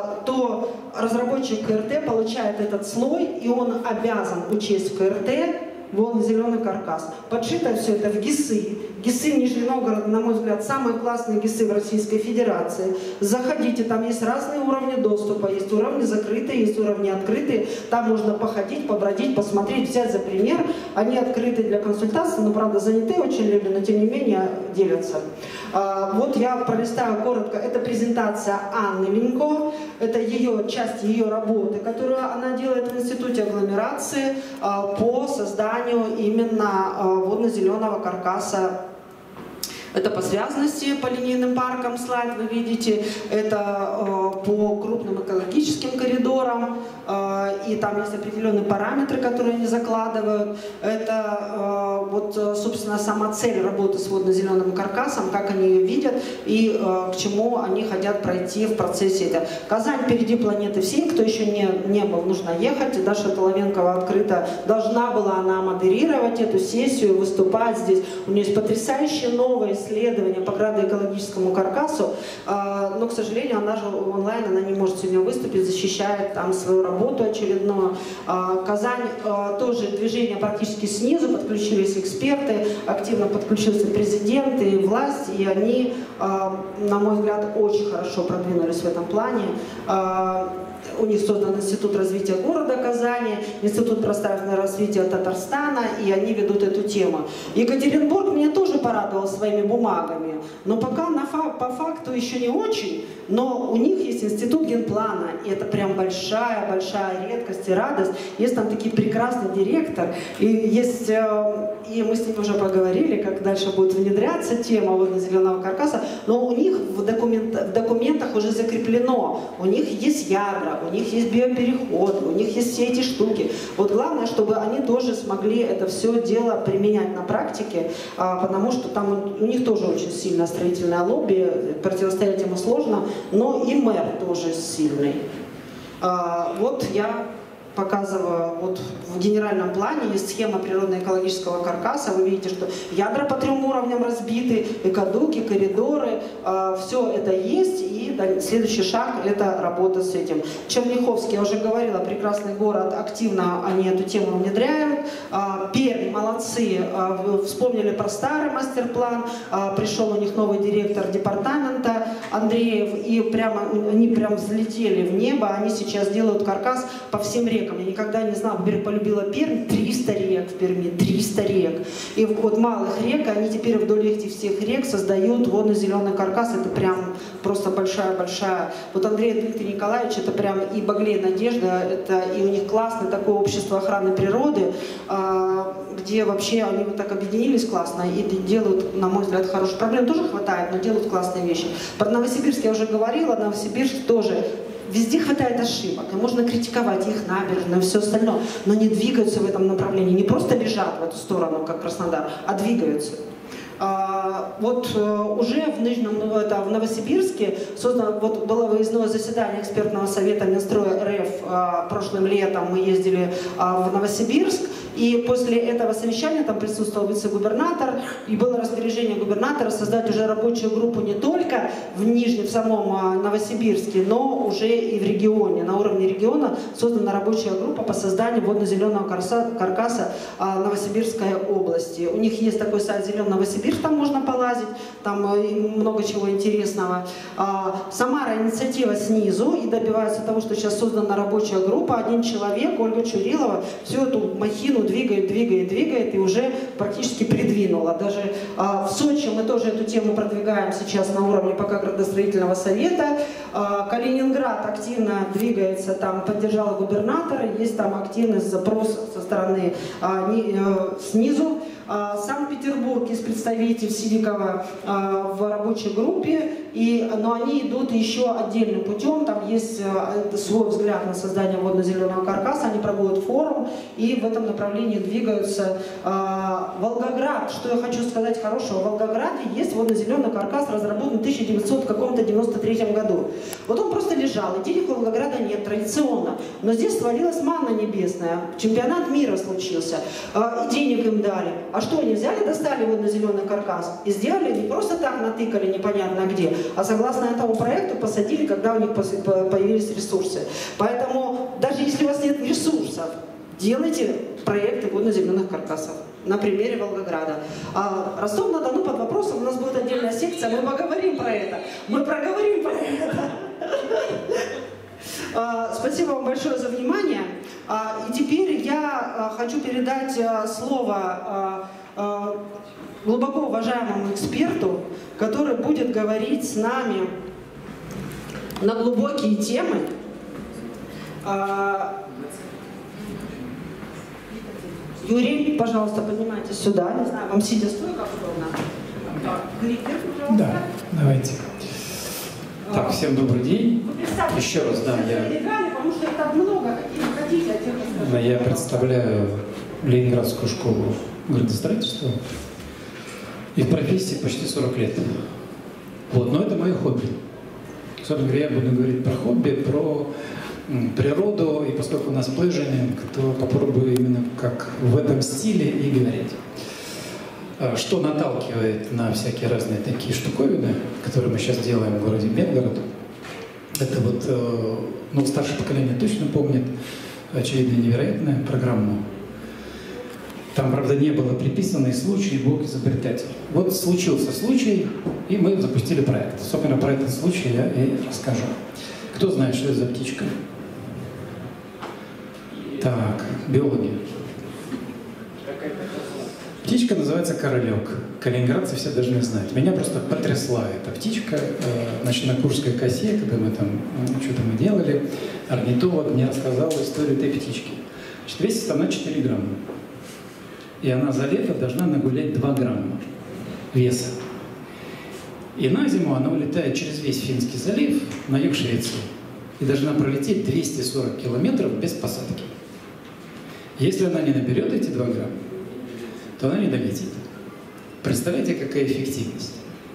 то разработчик КРТ получает этот слой, и он обязан учесть в КРТ водно-зеленый каркас. Подшито все это в ГИСы. ГИСы Нижний Новгород, на мой взгляд, самые классные ГИСы в Российской Федерации. Заходите, там есть разные уровни доступа. Есть уровни закрытые, есть уровни открытые. Там можно походить, побродить, посмотреть, взять за пример. Они открыты для консультации, но, правда, заняты очень люди, но тем не менее делятся. Вот я пролистаю коротко. Это презентация Анны Ленько. Это часть ее работы, которую она делает в Институте агломерации по созданию именно водно-зеленого каркаса. Это по связанности по линейным паркам, слайд вы видите, это по крупным экологическим коридорам, и там есть определенные параметры, которые они закладывают. Это вот, собственно, сама цель работы с водно-зеленым каркасом, как они ее видят и к чему они хотят пройти в процессе этого. Казань впереди планеты всей, кто еще не был, нужно ехать. Даша Толовенкова открыто должна была она модерировать эту сессию, выступать здесь. У нее есть потрясающие новые исследования по градоэкологическому каркасу, но, к сожалению, она же онлайн, она не может сегодня выступить, защищает там свою работу очередную. Казань тоже движение практически снизу, подключились эксперты, активно подключился президент и власть, и они, на мой взгляд, очень хорошо продвинулись в этом плане. У них создан Институт развития города Казани, Институт пространственного развития Татарстана, и они ведут эту тему. Екатеринбург меня тоже порадовал своими бумагами, но пока по факту еще не очень, но у них есть Институт генплана, и это прям большая редкость и радость. Есть там такой прекрасный директор, и мы с ним уже поговорили, как дальше будет внедряться тема водно-зеленого каркаса, но у них в документах уже закреплено, у них есть ядра, у них есть биопереходы, у них есть все эти штуки. Вот главное, чтобы они тоже смогли это все дело применять на практике, потому что там у них тоже очень сильное строительное лобби, противостоять ему сложно, но и мэр тоже сильный. Вот я показываю, вот в генеральном плане есть схема природно-экологического каркаса. Вы видите, что ядра по 3 уровням разбиты, экодуки, коридоры, все это есть. И следующий шаг – это работа с этим. Черняховский, я уже говорила, прекрасный город, активно они эту тему внедряют. Пермь, молодцы, вспомнили про старый мастер-план, пришел у них новый директор департамента Андреев, и они прям взлетели в небо, они сейчас делают каркас по всем рекам. Я никогда не знала, полюбила Пермь, 300 рек в Перми, 300 рек. И вот малых рек, они теперь вдоль этих всех рек создают водно-зеленый каркас, это прям просто большая. Вот Андрей Дмитрий Николаевич, это прям и Баглей Надежда, это и у них классное такое общество охраны природы, где вообще они вот так объединились классно и делают, на мой взгляд, хорошие. Проблем тоже хватает, но делают классные вещи. Про Новосибирск я уже говорила, Новосибирск тоже. Везде хватает ошибок, и можно критиковать их набережную и все остальное, но не двигаются в этом направлении, не просто лежат в эту сторону, как Краснодар, а двигаются. Вот уже в Новосибирске было выездное заседание экспертного совета Минстроя РФ прошлым летом, мы ездили в Новосибирск, и после этого совещания там присутствовал вице-губернатор, и было распоряжение губернатора создать уже рабочую группу не только в самом Новосибирске, но уже и в регионе. На уровне региона создана рабочая группа по созданию водно-зеленого каркаса Новосибирской области. У них есть такой сайт «Зеленый Новосибирск», там можно полазить, там много чего интересного. Самара инициатива снизу и добивается того, что сейчас создана рабочая группа, один человек, Ольга Чурилова, всю эту махину двигает и уже практически придвинула. Даже в Сочи мы тоже эту тему продвигаем сейчас на уровне пока градостроительного совета. Калининград активно двигается, там поддержала губернатора, есть там активность, запрос со стороны снизу. Санкт-Петербург из представителей Сидикова в рабочей группе, но они идут еще отдельным путем, там есть свой взгляд на создание водно-зеленого каркаса, они проводят форум и в этом направлении двигаются. Волгоград, что я хочу сказать хорошего, в Волгограде есть водно-зеленый каркас, разработан в 1993 году. Вот он просто лежал, и денег у Волгограда нет традиционно, но здесь свалилась манна небесная, чемпионат мира случился, и денег им дали. А что они взяли, достали водно-зеленый каркас и сделали, не просто так натыкали непонятно где, а согласно этому проекту посадили, когда у них появились ресурсы. Поэтому даже если у вас нет ресурсов, делайте проекты водно-зеленых каркасов. На примере Волгограда. А Ростов-на-Дону под вопросом, у нас будет отдельная секция, мы поговорим про это. Мы проговорим про это. Спасибо вам большое за внимание. И теперь я хочу передать слово глубоко уважаемому эксперту, который будет говорить с нами на глубокие темы. Юрий, пожалуйста, поднимайтесь сюда. Не знаю, вам сидя стоя, как удобно. Кликер, пожалуйста. Да, давайте. Так, всем добрый день. Еще раз, да, потому что это много, какие хотите, я представляю Ленинградскую школу градостроительства. И в профессии почти 40 лет. Вот, но это мое хобби. Собственно говоря, я буду говорить про хобби, про природу, и поскольку у нас плэжинг, то попробую именно как в этом стиле и говорить. Что наталкивает на всякие разные такие штуковины, которые мы сейчас делаем в городе Белгород. Это вот, ну, старшее поколение точно помнит, очевидно, невероятная программа. Там, правда, не было приписанный случай, Бог изобретатель. Вот случился случай, и мы запустили проект. Собственно, про этот случай я и расскажу. Кто знает, что это за птичка? Так, биологи. Птичка называется королек. Калининградцы все должны знать. Меня просто потрясла эта птичка. Значит, на Курской косе, когда мы там что-то мы делали, орнитолог мне рассказал историю этой птички. Значит, весит она 4 грамма. И она за лето должна нагулять 2 грамма веса. И на зиму она улетает через весь Финский залив на юг Швеции. И должна пролететь 240 километров без посадки. Если она не наберет эти 2 грамма, то она не долетит. Представляете, какая эффективность?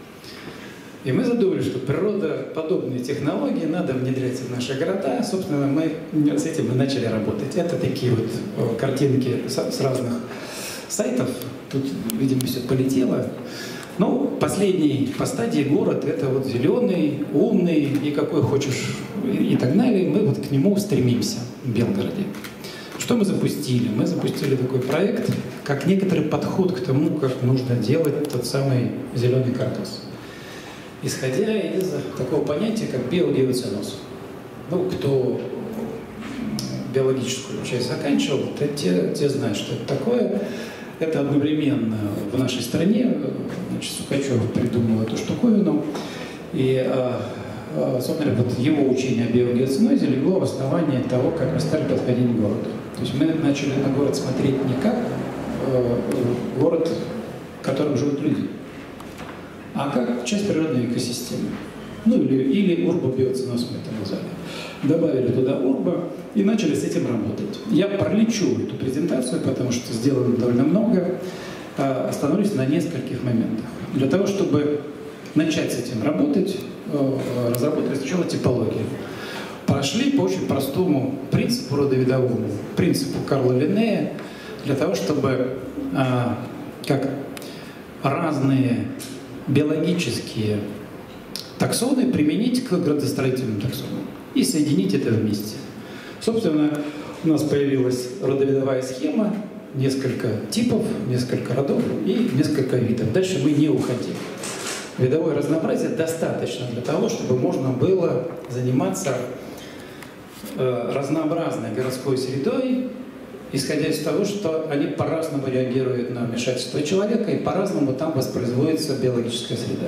И мы задумали, что природа подобные технологии надо внедрять в наши города. Собственно, мы с этим и начали работать. Это такие вот картинки с разных сайтов. Тут, видимо, все полетело. Ну, последний по стадии город — это вот зеленый, умный и какой хочешь и так далее. Мы вот к нему стремимся в Белгороде. Что мы запустили? Мы запустили такой проект, как некоторый подход к тому, как нужно делать тот самый зеленый каркас. Исходя из такого понятия, как биогеоценоз. Ну, кто биологическую часть заканчивал, те знают, что это такое. Это одновременно в нашей стране, значит, Сукачев придумал эту штуковину, и, собственно, вот его учение о биогеоценозе легло в основании того, как мы стали подходить к городу. То есть мы начали на город смотреть не как город, в котором живут люди, а как часть природной экосистемы. Ну или урбобиоценоз мы это назвали. Добавили туда урбо и начали с этим работать. Я пролечу эту презентацию, потому что сделано довольно много. Остановлюсь на нескольких моментах. Для того, чтобы начать с этим работать, разработали сначала типологию. Пошли по очень простому принципу родовидовому, принципу Карла Линнея, для того, чтобы как разные биологические таксоны применить к градостроительным таксонам и соединить это вместе. Собственно, у нас появилась родовидовая схема, несколько типов, несколько родов и несколько видов. Дальше мы не уходим. Видовое разнообразие достаточно для того, чтобы можно было заниматься разнообразной городской средой, исходя из того, что они по-разному реагируют на вмешательство человека и по-разному там воспроизводится биологическая среда.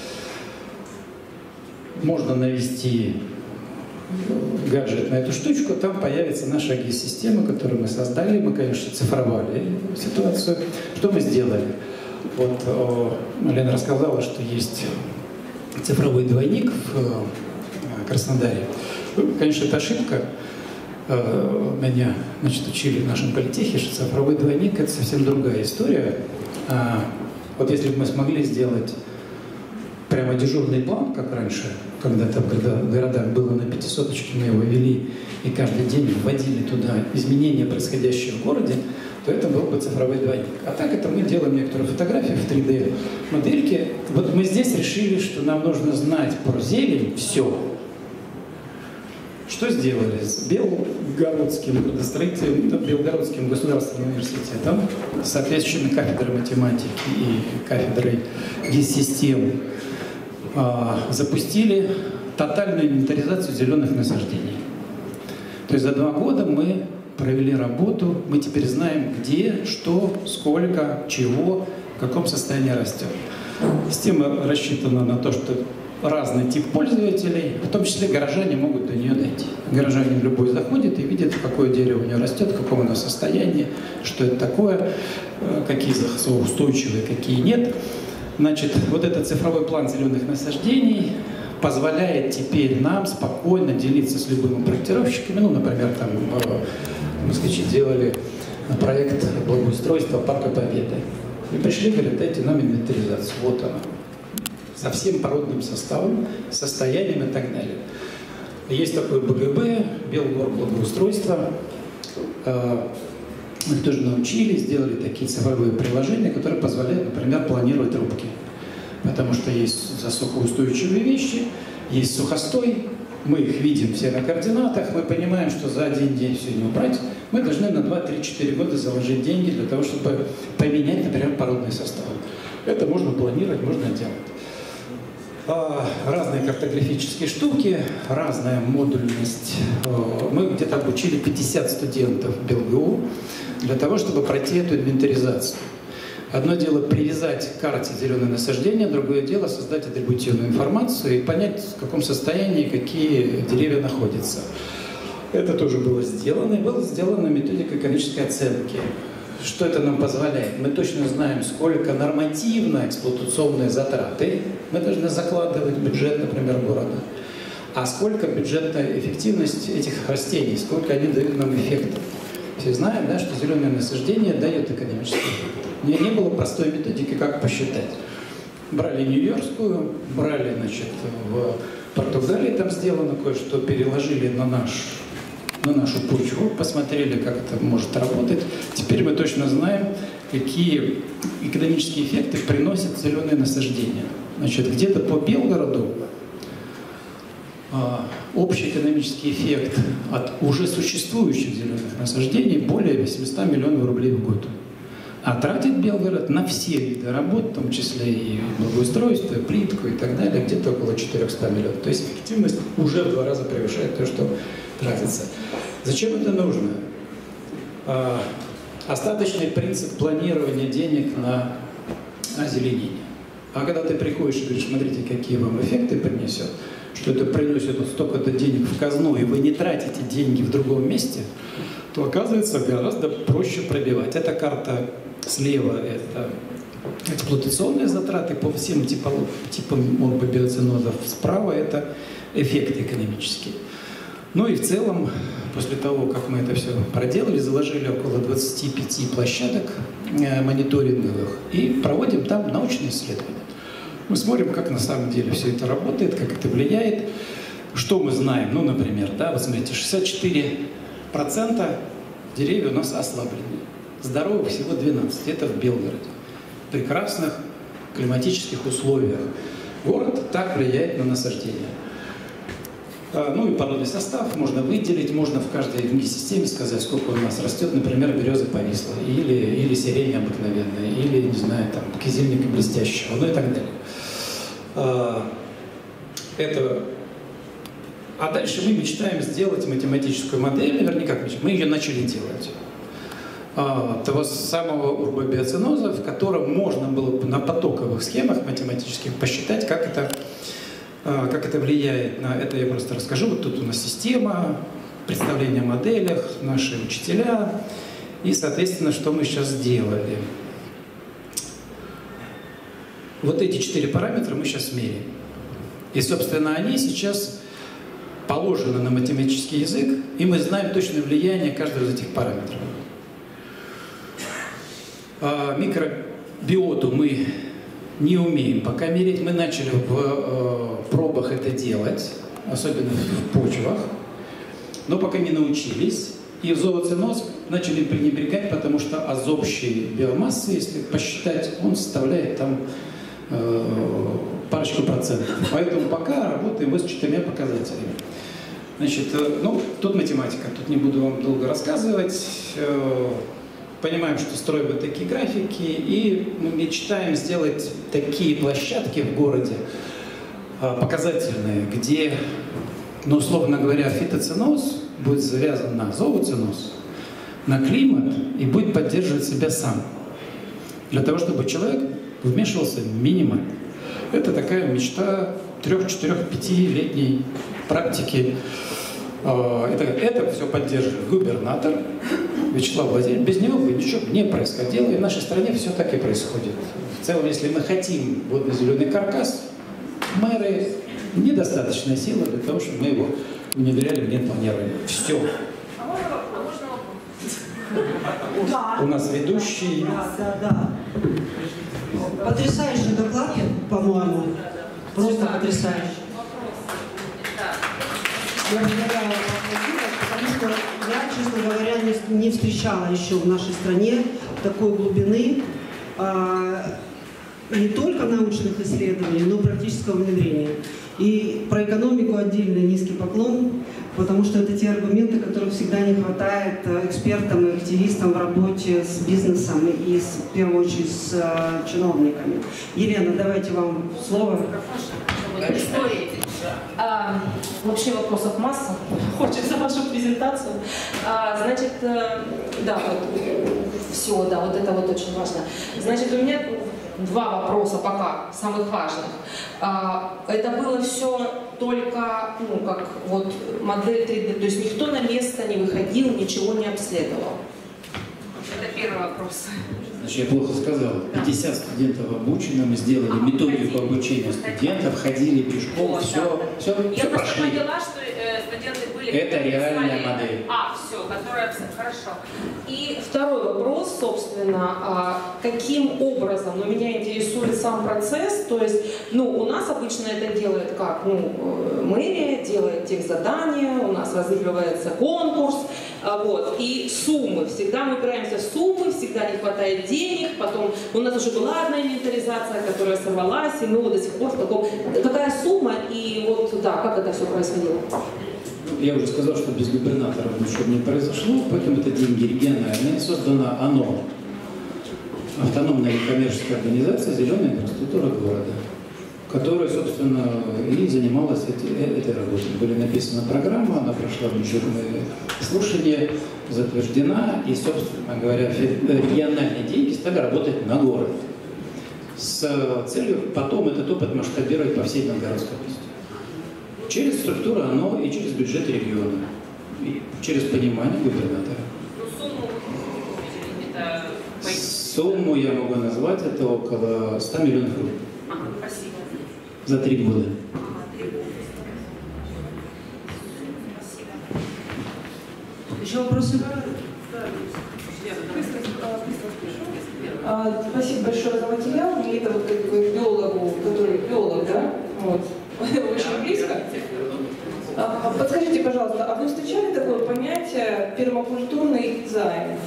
Можно навести гаджет на эту штучку, там появится наша геосистема, которую мы создали. Мы, конечно, цифровали ситуацию. Что мы сделали? Вот Лена рассказала, что есть цифровой двойник в Краснодаре. Конечно, это ошибка. Меня, значит, учили в нашем политехе, что цифровой двойник — это совсем другая история. Вот если бы мы смогли сделать прямо дежурный план, как раньше, когда-то в городах было на 500-очке, мы его вели и каждый день вводили туда изменения, происходящие в городе, то это был бы цифровой двойник. А так это мы делаем некоторые фотографии в 3D-модельке. Вот мы здесь решили, что нам нужно знать про зелень все. Что сделали с Белгородским государственным университетом, соответствующими кафедрой математики и кафедрой геосистем, запустили тотальную инвентаризацию зеленых насаждений. То есть за 2 года мы провели работу, мы теперь знаем, где, что, сколько, чего, в каком состоянии растет. Система рассчитана на то, что разный тип пользователей, в том числе горожане, могут до нее дойти. Горожанин любой заходит и видит, какое дерево у него растет, в каком оно состоянии, что это такое, какие устойчивые, какие нет. Значит, вот этот цифровой план зеленых насаждений позволяет теперь нам спокойно делиться с любыми проектировщиками. Ну, например, там москвичи делали проект благоустройства Парка Победы. И пришли, говорят, дайте нам инвентаризацию. Вот она. Со всем породным составом, состоянием и так далее. Есть такой БГБ, Белгорблагоустройство. Мы тоже научились, сделали такие цифровые приложения, которые позволяют, например, планировать рубки. Потому что есть засухоустойчивые вещи, есть сухостой, мы их видим все на координатах, мы понимаем, что за один день все не убрать, мы должны на 2, 3, 4 года заложить деньги для того, чтобы поменять, например, породный состав. Это можно планировать, можно делать. Разные картографические штуки, разная модульность. Мы где-то обучили 50 студентов в БелГУ для того, чтобы пройти эту инвентаризацию. Одно дело привязать к карте зеленые насаждения, другое дело создать атрибутивную информацию и понять, в каком состоянии какие деревья находятся. Это тоже было сделано, и было сделано методика экономической оценки. Что это нам позволяет? Мы точно знаем, сколько нормативно-эксплуатационные затраты мы должны закладывать в бюджет, например, города, а сколько бюджетная эффективность этих растений, сколько они дают нам эффекта. Все знаем, да, что зеленое насаждение дает экономический эффект. У меня не было простой методики, как посчитать. Брали нью-йоркскую, брали, значит, в Португалии там сделано кое-что, переложили на нашу почву, посмотрели, как это может работать. Теперь мы точно знаем, какие экономические эффекты приносят зеленые насаждения. Значит, где-то по Белгороду общий экономический эффект от уже существующих зеленых насаждений более 800 миллионов рублей в год. А тратит Белгород на все виды работ, в том числе и благоустройство, и плитку и так далее, где-то около 400 миллионов. То есть эффективность уже в 2 раза превышает то, что тратится. Зачем это нужно? Остаточный принцип планирования денег на озеленение. А когда ты приходишь и говоришь, смотрите, какие вам эффекты принесет, что это приносит вот столько-то денег в казну, и вы не тратите деньги в другом месте, то оказывается гораздо проще пробивать. Эта карта слева – это эксплуатационные затраты по всем типам биоценозов, справа – это эффекты экономические. Ну и в целом, после того, как мы это все проделали, заложили около 25 площадок мониторинговых и проводим там научные исследования. Мы смотрим, как на самом деле все это работает, как это влияет, что мы знаем. Ну, например, да, вот смотрите, 64% деревьев у нас ослаблены, здоровых всего 12%. Это в Белгороде. В прекрасных климатических условиях. Город так влияет на насаждение. Ну и породный состав можно выделить, можно в каждой системе сказать, сколько у нас растет, например, береза повисла, или сирень обыкновенная, или, не знаю, там, кизильника блестящего, ну и так далее. А дальше мы мечтаем сделать математическую модель, наверняка мы ее начали делать. Того самого урбобиоценоза, в котором можно было на потоковых схемах математических посчитать, как это влияет на это, я просто расскажу. Вот тут у нас система, представление о моделях, наши учителя и, соответственно, что мы сейчас сделали. Вот эти 4 параметра мы сейчас меряем. И, собственно, они сейчас положены на математический язык, и мы знаем точное влияние каждого из этих параметров. Микробиоту мы не умеем пока мерить. Мы начали в пробах это делать, особенно в почвах, но пока не научились. И зооценоз начали пренебрегать, потому что из общей биомассы, если посчитать, он составляет там парочку процентов. Поэтому пока работаем с 4 показателями. Значит, ну, тут математика, тут не буду вам долго рассказывать. Понимаем, что строим вот такие графики, и мы мечтаем сделать такие площадки в городе показательные, где, ну, условно говоря, фитоценоз будет завязан на зооценоз, на климат и будет поддерживать себя сам. Для того, чтобы человек вмешивался минимально. Это такая мечта 3, 4, 5-летней практики. Это все поддерживает губернатор Вячеслав Владимирович. Без него бы ничего не происходило, и в нашей стране все так и происходит. В целом, если мы хотим водно-зеленый каркас, мэры недостаточная сила для того, чтобы мы его внедряли в генпланирование. Все. У нас ведущий. Да. Потрясающий доклад, по-моему. Просто потрясающий. Я предлагаю поаплодировать, потому что я, честно говоря, не встречала еще в нашей стране такой глубины не только научных исследований, но и практического внедрения. И про экономику отдельно низкий поклон, потому что это те аргументы, которых всегда не хватает экспертам и активистам в работе с бизнесом и, в первую очередь, с чиновниками. Елена, давайте вам слово. Вообще вопросов масса. Хочется вашу презентацию. Значит, да, вот все, да, вот это вот очень важно. Значит, у меня 2 вопроса пока, самых важных. Это было все только, ну, как вот модель 3D, то есть никто на место не выходил, ничего не обследовал. Это первый вопрос. Значит, я плохо сказал. 50 студентов обучено, мы сделали методику обучения студентов, ходили пешком, все Я просто прошли. поняла, что студенты были... Это реальная модель. Все, которая... Хорошо. И второй вопрос, собственно, каким образом, но меня интересует сам процесс, то есть, ну, у нас обычно это делает как, ну, мэрия делает техзадания, у нас разыгрывается конкурс, вот, и суммы, всегда мы упираемся в суммы, всегда не хватает денег, потом у нас уже была одна инвентаризация, которая сорвалась, и мы вот до сих пор в таком... Какая сумма и вот, да, как это все происходило? Я уже сказал, что без губернатора ничего не произошло, поэтому это деньги региональные. Создана ОНО, автономная некоммерческая организация «Зеленая инфраструктура города», которая, собственно, и занималась этой работой. Были написана программа, она прошла бюджетные слушания, затверждена, и, собственно говоря, региональные деньги стали работать на город с целью потом этот опыт масштабировать по всей Белгородской области. Через структуру ОНО и через бюджет региона, и через понимание губернатора. Сумму я могу назвать, это около 100 миллионов рублей. Спасибо. За 3 года. Еще вопросы? Спасибо большое за материал. Мне это вот как бы биологу, который биолог, да? Вот. Очень близко. Подскажите, пожалуйста, а вы встречали такое понятие пермакультурный дизайн?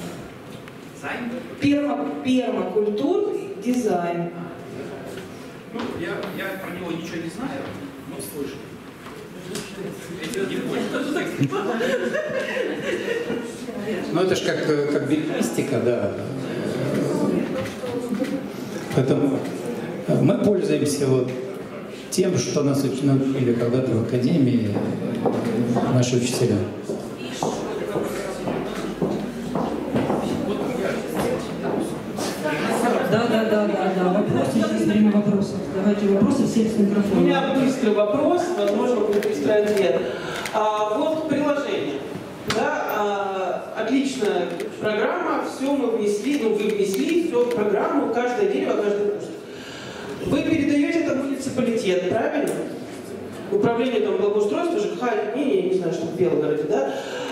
Пермакультурный дизайн. Ну, я про него ничего не знаю, но слышал. Ну, это же как билингвистика, да. Поэтому мы пользуемся вот тем, что нас учили когда-то в академии наши учителя. Да. Вопросы, сейчас время вопросов. Давайте вопросы все с микрофона. У меня быстрый вопрос, возможно, будет быстрый ответ. Вот приложение. Да, отличная программа, все мы внесли, ну вы внесли все в программу, каждое дерево, каждый куст. Вы передаете это в муниципалитет, правильно? Управление там благоустройства, ЖКХ, я не знаю, что в Белгороде, да?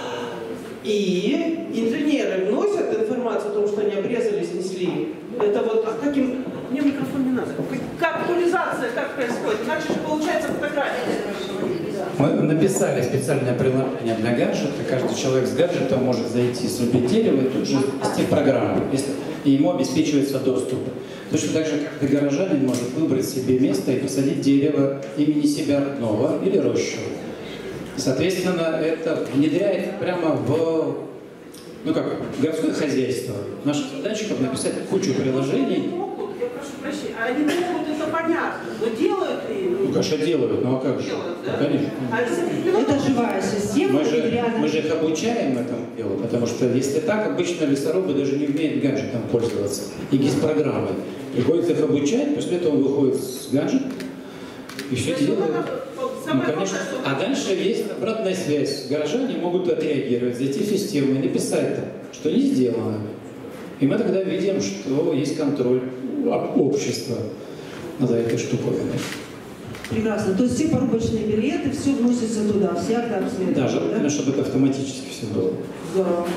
И инженеры вносят информацию о том, что они обрезали, снесли. Это вот, каким... Мне микрофон не надо. Как актуализация, как происходит? Иначе же получается фотография. Мы написали специальное приложение для гаджета. Каждый человек с гаджетом может зайти, срубить дерево и тут же ввести программу, и ему обеспечивается доступ. Точно так же, как и горожанин может выбрать себе место и посадить дерево имени себя родного или рощу. Соответственно, это внедряет прямо в, ну как, городское хозяйство. Наша задача как написать кучу приложений. Я прошу прощения, они могут, это понятно, но делают ли? Ну, конечно, делают, ну а как же? Делают, да? Конечно. Это живая система. Мы же их обучаем этому делу, потому что если так, обычно лесорубы даже не умеют гаджетом пользоваться. И GIS-программой. Приходится их обучать, после этого он выходит с гаджетом и все делает. Ну, конечно. А дальше есть обратная связь. Горожане могут отреагировать, зайти в систему и написать, что не сделано. И мы тогда видим, что есть контроль общества над этой штуковиной. Прекрасно. То есть все порубочные билеты, все вносится туда, все акты обследования. Да, желательно, чтобы это автоматически все было. Здорово.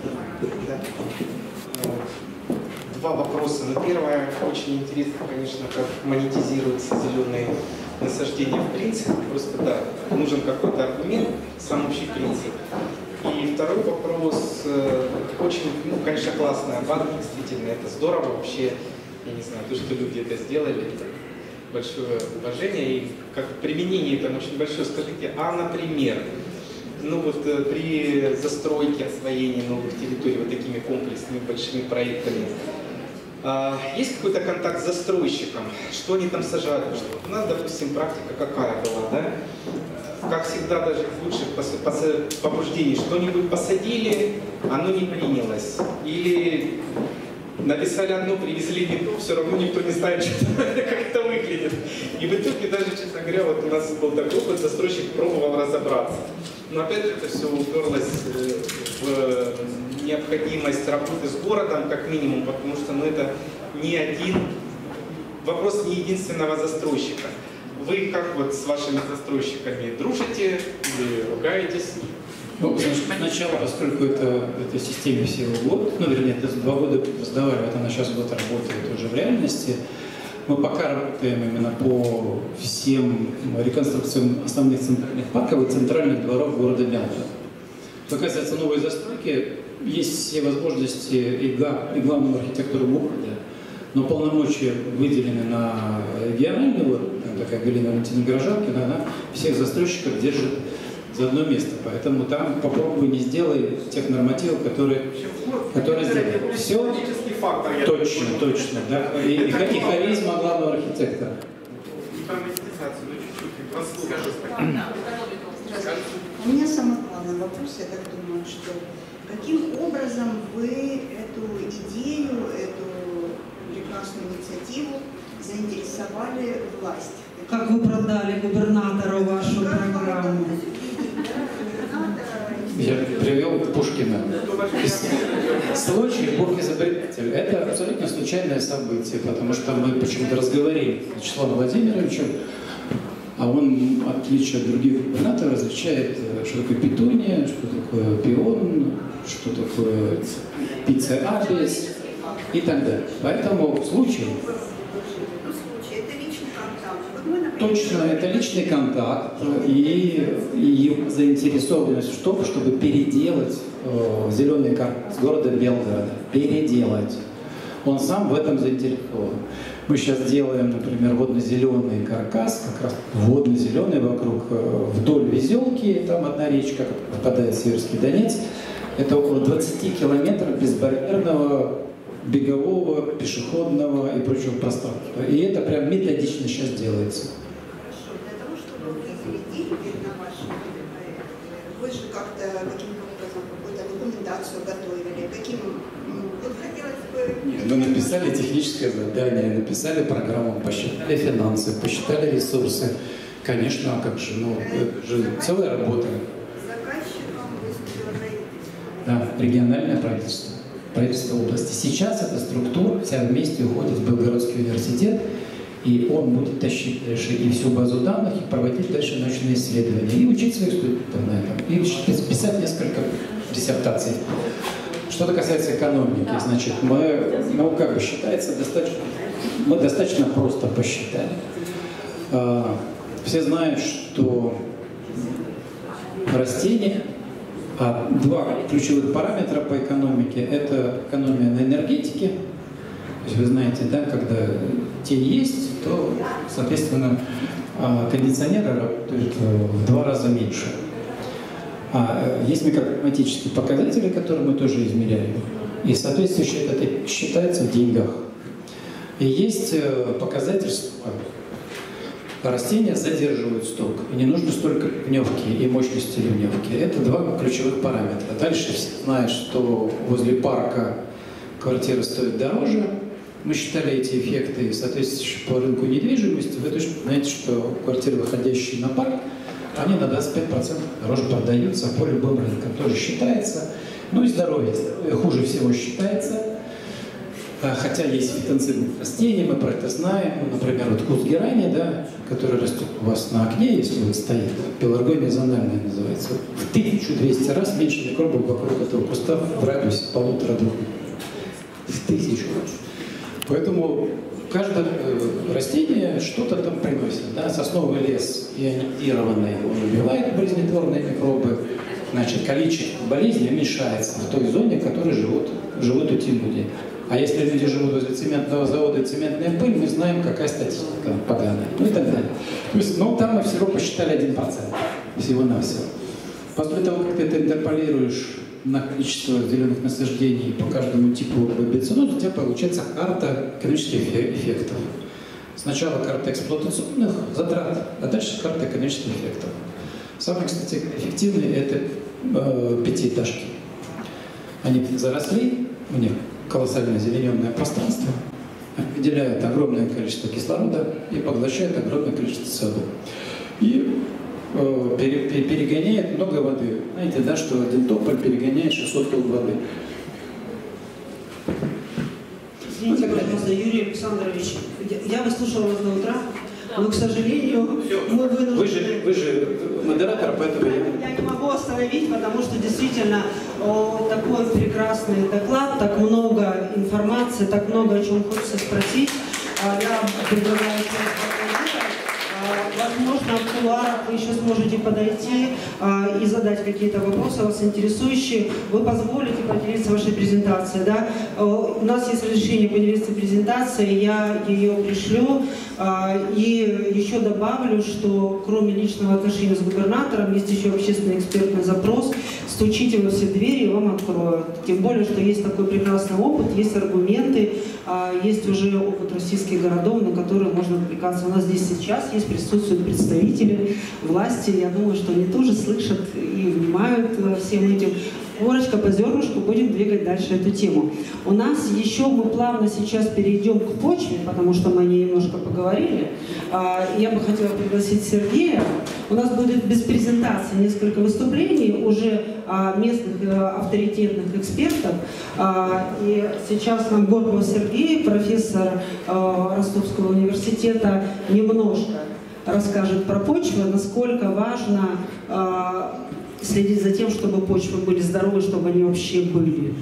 Два вопроса. Ну, первое, очень интересно, конечно, как монетизируются зеленые насаждения в принципе. Просто, да, нужен какой-то аргумент, сам общий принцип. И второй вопрос, очень, ну, конечно, классная банда, действительно, это здорово вообще. Я не знаю, то, что люди это сделали, это большое уважение. И как применение там очень большое. Скажите, а, например, ну вот при застройке, освоении новых территорий вот такими комплексными большими проектами, есть какой-то контакт с застройщиком? Что они там сажают? У нас, допустим, практика какая была, да? Как всегда, даже в лучших побуждений, что-нибудь посадили, оно не принялось. Или написали одно, привезли не то, все равно никто не знает, как это выглядит. И в итоге даже, честно говоря, вот у нас был такой опыт, застройщик пробовал разобраться. Но опять же это все уперлось в необходимость работы с городом, как минимум, потому что ну, это не один вопрос не единственного застройщика. Вы как вот с вашими застройщиками дружите или ругаетесь? Ну, значит, сначала, поскольку этой системе всего год, ну, вернее, это 2 года сдавали, вот она сейчас год работает уже в реальности, мы пока работаем именно по всем реконструкциям основных центральных парков и центральных дворов города Белгорода. Что касается новой застройки, есть все возможности и главному архитектору города, но полномочия выделены на региональный уровень, такая Галина Валентина Горожанкина, она всех застройщиков держит за одно место, поэтому там попробуй не сделай тех нормативов, которые сделали. Все точно, да. И харизма главного архитектора. У меня самый главный вопрос, я так думаю, что каким образом вы эту идею, эту прекрасную инициативу заинтересовали власть? Как вы продали губернатору вашу программу? Я привел Пушкина. Случай Бог изобретатель. Это абсолютно случайное событие, потому что мы почему-то разговаривали с Вячеславом Владимировичем, а он, в отличие от других губернаторов, различает, что такое петуния, что такое пион, что такое пицца абис и так далее. Поэтому случай. Точно, это личный контакт и заинтересованность в том, чтобы переделать зеленый каркас города Белгорода. Переделать. Он сам в этом заинтересован. Мы сейчас делаем, например, водно-зеленый каркас, как раз водно-зеленый вокруг, вдоль Везелки, там одна речка, впадает в Северский Донец. Это около 20 километров безбарьерного бегового, пешеходного и прочего пространства. И это прям методично сейчас делается. Хорошо. Для того, чтобы вы деньги на ваши проекты, вы же как-то каким-то образом какую-то документацию готовили, каким... Вот хотелось бы... Мы написали техническое задание, написали программу, посчитали финансы, посчитали ресурсы. Конечно, а как же, ну, это же целая работа. Заказчиком выступило правительство. Да, региональное правительство области. Сейчас эта структура вся вместе уходит в Белгородский университет, и он будет тащить дальше и всю базу данных, и проводить дальше научные исследования, и учить своих студентов на этом, и писать несколько диссертаций. Что-то касается экономики, значит, мы как бы считается мы достаточно просто посчитали. Все знают, что растения, два ключевых параметра по экономике – это экономия на энергетике. То есть вы знаете, да, когда тень есть, то, соответственно, кондиционеры работают в 2 раза меньше. Есть микроклиматические показатели, которые мы тоже измеряем. И соответствующее это считается в деньгах. И есть показатель растения задерживают сток. И не нужно столько ливневки и мощности ливневки. Это два ключевых параметра. Дальше все знают, что возле парка квартира стоит дороже. Мы считали эти эффекты, соответствующие по рынку недвижимости. Вы точно знаете, что квартиры, выходящие на парк, они на 25% дороже продаются по любым рынкам. Тоже считается. Ну и здоровье. Здоровье хуже всего считается. Хотя есть фитонцидные растения, мы про это знаем. Например, вот куст герани, да, который растет у вас на окне, если он стоит, пеларгония зональная называется. В 1200 раз меньше микробов вокруг этого куста в радиусе 1,5-2 метра. В 1000 раз. Поэтому каждое растение что-то там приносит. Да? Сосновый лес ионизированный, он убивает болезнетворные микробы. Значит, количество болезней уменьшается в той зоне, в которой живут эти люди. А если люди живут возле цементного завода и цементная пыль, мы знаем, какая статистика поганая. Ну и так далее. То есть, ну, там мы всего посчитали 1% всего-навсего. После того, как ты это интерполируешь на количество зеленых насаждений по каждому типу биоценоза, у тебя получается карта экономических эффектов. Сначала карта эксплуатационных затрат, а дальше карта экономических эффектов. Самые, кстати, эффективные – это пятиэтажки. Они заросли, у них колоссальное зелененное пространство, выделяют огромное количество кислорода и поглощают огромное количество СО2. И перегоняет много воды. Знаете, да, что один тополь перегоняет 600 тонн воды. Извините, пожалуйста, Юрий Александрович, я выслушала вас до утра, но, к сожалению, мы вынуждены... Вы же модератор, поэтому я не могу остановить, потому что действительно такой прекрасный доклад, так много информации, так много о чем хочется спросить. Я предлагаю возможно, в кулуарах вы еще сможете подойти и задать какие-то вопросы, вас интересующие. Вы позволите поделиться вашей презентацией, да? У нас есть разрешение поделиться презентацией, я ее пришлю. И еще добавлю, что кроме личного отношения с губернатором, есть еще общественный экспертный запрос. Стучите во все двери, и вам откроют. Тем более, что есть такой прекрасный опыт, есть аргументы, есть уже опыт российских городов, на которые можно отвлекаться. У нас здесь сейчас присутствуют представители власти. Я думаю, что они тоже слышат и внимают всем этим. Корочка по зернышку, будем двигать дальше эту тему. У нас еще, мы плавно сейчас перейдем к почве, потому что мы о ней немножко поговорили. Я бы хотела пригласить Сергея. У нас будет без презентации несколько выступлений уже местных авторитетных экспертов. И сейчас нам Горбов Сергей, профессор Ростовского университета, немножко расскажет про почву, насколько важно следить за тем, чтобы почвы были здоровы, чтобы они вообще были.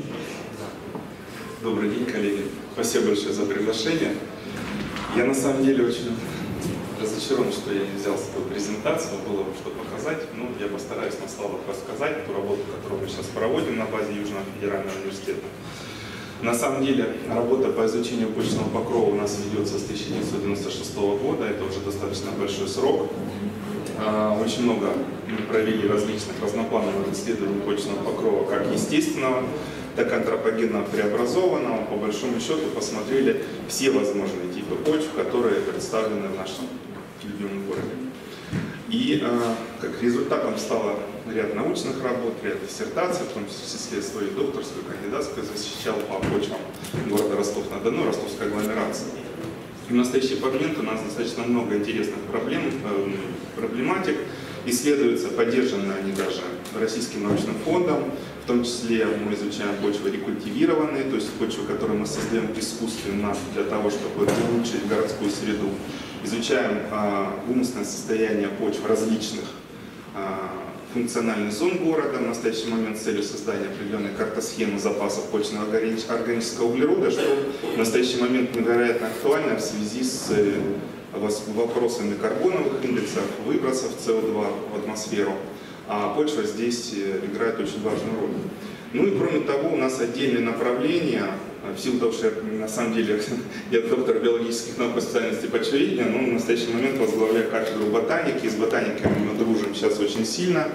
Добрый день, коллеги. Спасибо большое за приглашение. Я на самом деле очень разочарован, что я не взял с собой презентацию, было бы что показать. Ну, я постараюсь на словах рассказать ту работу, которую мы сейчас проводим на базе Южного федерального университета. На самом деле, работа по изучению почвенного покрова у нас ведется с 1996 года, это уже достаточно большой срок. Очень много мы провели различных разноплановых исследований почвенного покрова, как естественного, так и антропогенно преобразованного. По большому счету посмотрели все возможные типы почв, которые представлены в нашем любимом городе. И как результатом стало ряд научных работ, ряд диссертаций, в том числе свою докторскую, кандидатскую защищал по почвам города Ростов-на-Дону, Ростовской агломерации. В настоящий момент у нас достаточно много интересных проблематик. Исследуются, поддержаны они даже Российским научным фондом. В том числе мы изучаем почвы рекультивированные, то есть почвы, которые мы создаем искусственно для того, чтобы улучшить городскую среду. Изучаем умственное состояние почв различных функциональных зон города в настоящий момент с целью создания определенной картосхемы запасов почвенного органического углерода, что в настоящий момент невероятно актуально в связи с вопросами карбоновых индексов, выбросов СО2 в атмосферу. А почва здесь играет очень важную роль. Ну и кроме того, у нас отдельные направления, в силу того, что я, на самом деле я доктор биологических наук по специальности почвоведения, но в настоящий момент возглавляю кафедру ботаники, и с ботаниками мы дружим сейчас очень сильно.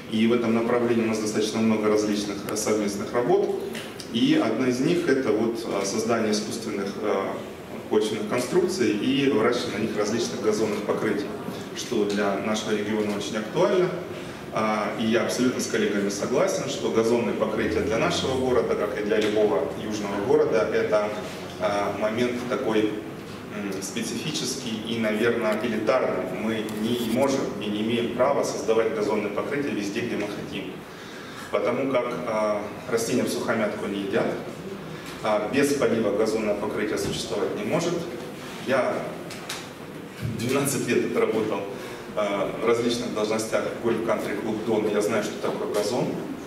И в этом направлении у нас достаточно много различных совместных работ. И одна из них — это вот создание искусственных почвенных конструкций и выращивание на них различных газонных покрытий, что для нашего региона очень актуально. И я абсолютно с коллегами согласен, что газонные покрытия для нашего города, как и для любого южного города, это момент такой специфический и, наверное, элитарный. Мы не можем и не имеем права создавать газонные покрытия везде, где мы хотим. Потому как растения в сухомятку не едят, без полива газонное покрытие существовать не может. Я 12 лет отработал в различных должностях в гольф-кантри-клуб «Дон», я знаю, что такое газон.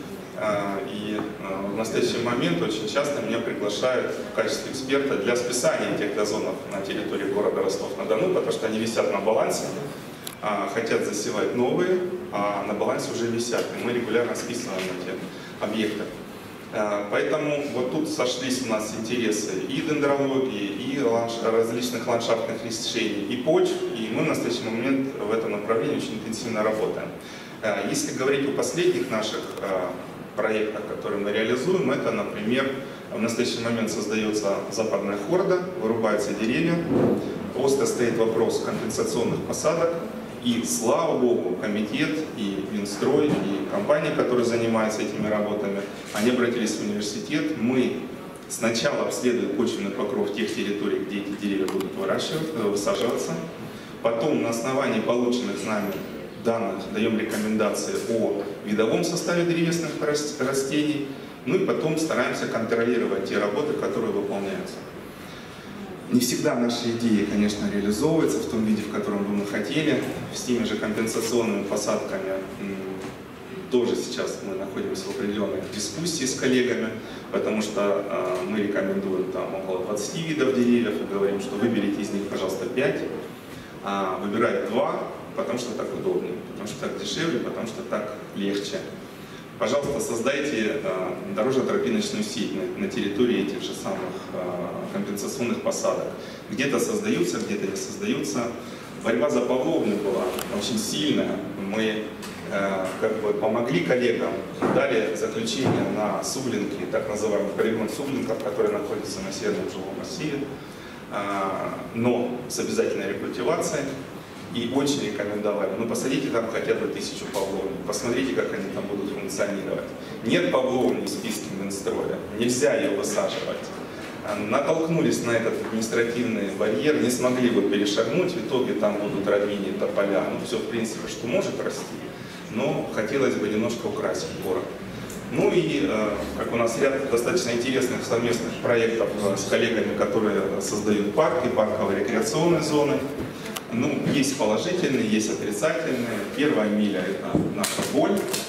И в настоящий момент очень часто меня приглашают в качестве эксперта для списания этих газонов на территории города Ростов-на-Дону, потому что они висят на балансе, хотят засевать новые, а на балансе уже висят, и мы регулярно списываем эти объекты. Поэтому вот тут сошлись у нас интересы и дендрологии, и различных ландшафтных решений, и почв, и мы в настоящий момент в этом направлении очень интенсивно работаем. Если говорить о последних наших проектах, которые мы реализуем, это, например, в настоящий момент создается западная хорда, вырубаются деревья, остро стоит вопрос компенсационных посадок, и, слава богу, комитет, и Минстрой, и компания, которая занимается этими работами, они обратились в университет. Мы сначала обследуем почвенный покров тех территорий, где эти деревья будут высаживаться, потом на основании полученных нами данных даем рекомендации о видовом составе древесных растений, ну и потом стараемся контролировать те работы, которые выполняются. Не всегда наши идеи, конечно, реализовываются в том виде, в котором бы мы хотели. С теми же компенсационными посадками тоже сейчас мы находимся в определенной дискуссии с коллегами, потому что мы рекомендуем там около 20 видов деревьев и говорим, что выберите из них, пожалуйста, 5, выбирать 2, потому что так удобнее, потому что так дешевле, потому что так легче. Пожалуйста, создайте дорожно-тропиночную сеть на территории этих же самых компенсационных посадок. Где-то создаются, где-то не создаются. Борьба за Павловню была очень сильная. Мы как бы помогли коллегам, дали заключение на Суглинки, так называемый полигон Суглинков, который находится на северном жилом массиве, но с обязательной рекультивацией. И очень рекомендовали, ну посадите там хотя бы 1000 павловни, посмотрите, как они там будут функционировать. Нет павловни в списке Минстроя, нельзя ее высаживать. Натолкнулись на этот административный барьер, не смогли бы перешагнуть, в итоге там будут равнини, тополя, ну все в принципе, что может расти, но хотелось бы немножко украсить город. Ну и как у нас ряд достаточно интересных совместных проектов с коллегами, которые создают парки, парковые рекреационные зоны. Ну, есть положительные, есть отрицательные. Первая миля — это наша боль.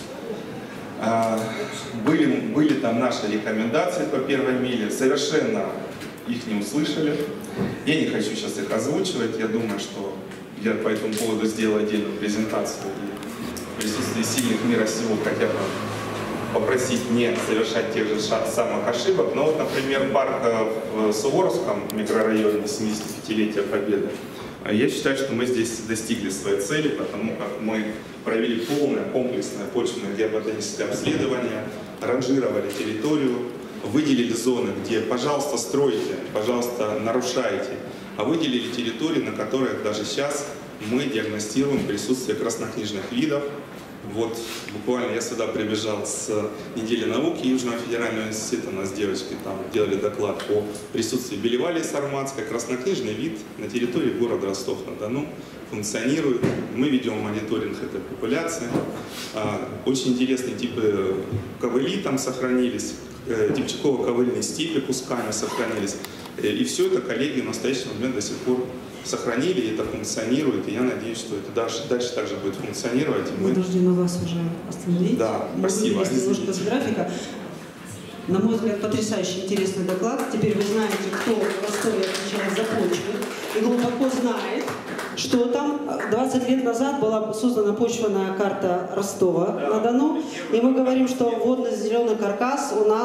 Были там наши рекомендации по первой миле, совершенно их не услышали. Я не хочу сейчас их озвучивать, я думаю, что я по этому поводу сделаю отдельную презентацию. И в присутствии сильных мира сего хотя бы попросить не совершать тех же самых ошибок. Но вот, например, парк в Суворовском микрорайоне 75-летия Победы, я считаю, что мы здесь достигли своей цели, потому как мы провели полное комплексное почвенное геоботаническое обследование, ранжировали территорию, выделили зоны, где, пожалуйста, стройте, пожалуйста, нарушайте, а выделили территории, на которых даже сейчас мы диагностируем присутствие краснокнижных видов. Вот буквально я сюда прибежал с недели науки Южного федерального университета, у нас девочки там делали доклад о присутствии белевалии сарматской, краснокнижный вид на территории города Ростов-на-Дону функционирует. Мы ведем мониторинг этой популяции. Очень интересные типы ковыли там сохранились, типчаково-ковыльные степи кусками сохранились. И все это коллеги в настоящий момент до сих пор сохранили, и это функционирует, и я надеюсь, что это дальше также будет функционировать. Вынуждены вас уже остановить. Да, спасибо. Немножко с графика. На мой взгляд, потрясающе интересный доклад. Теперь вы знаете, кто в Ростове отвечает за почву, и глубоко знает, что там 20 лет назад была создана почвенная карта Ростова-на-Дону, и мы говорим, что водно-зеленый каркас у нас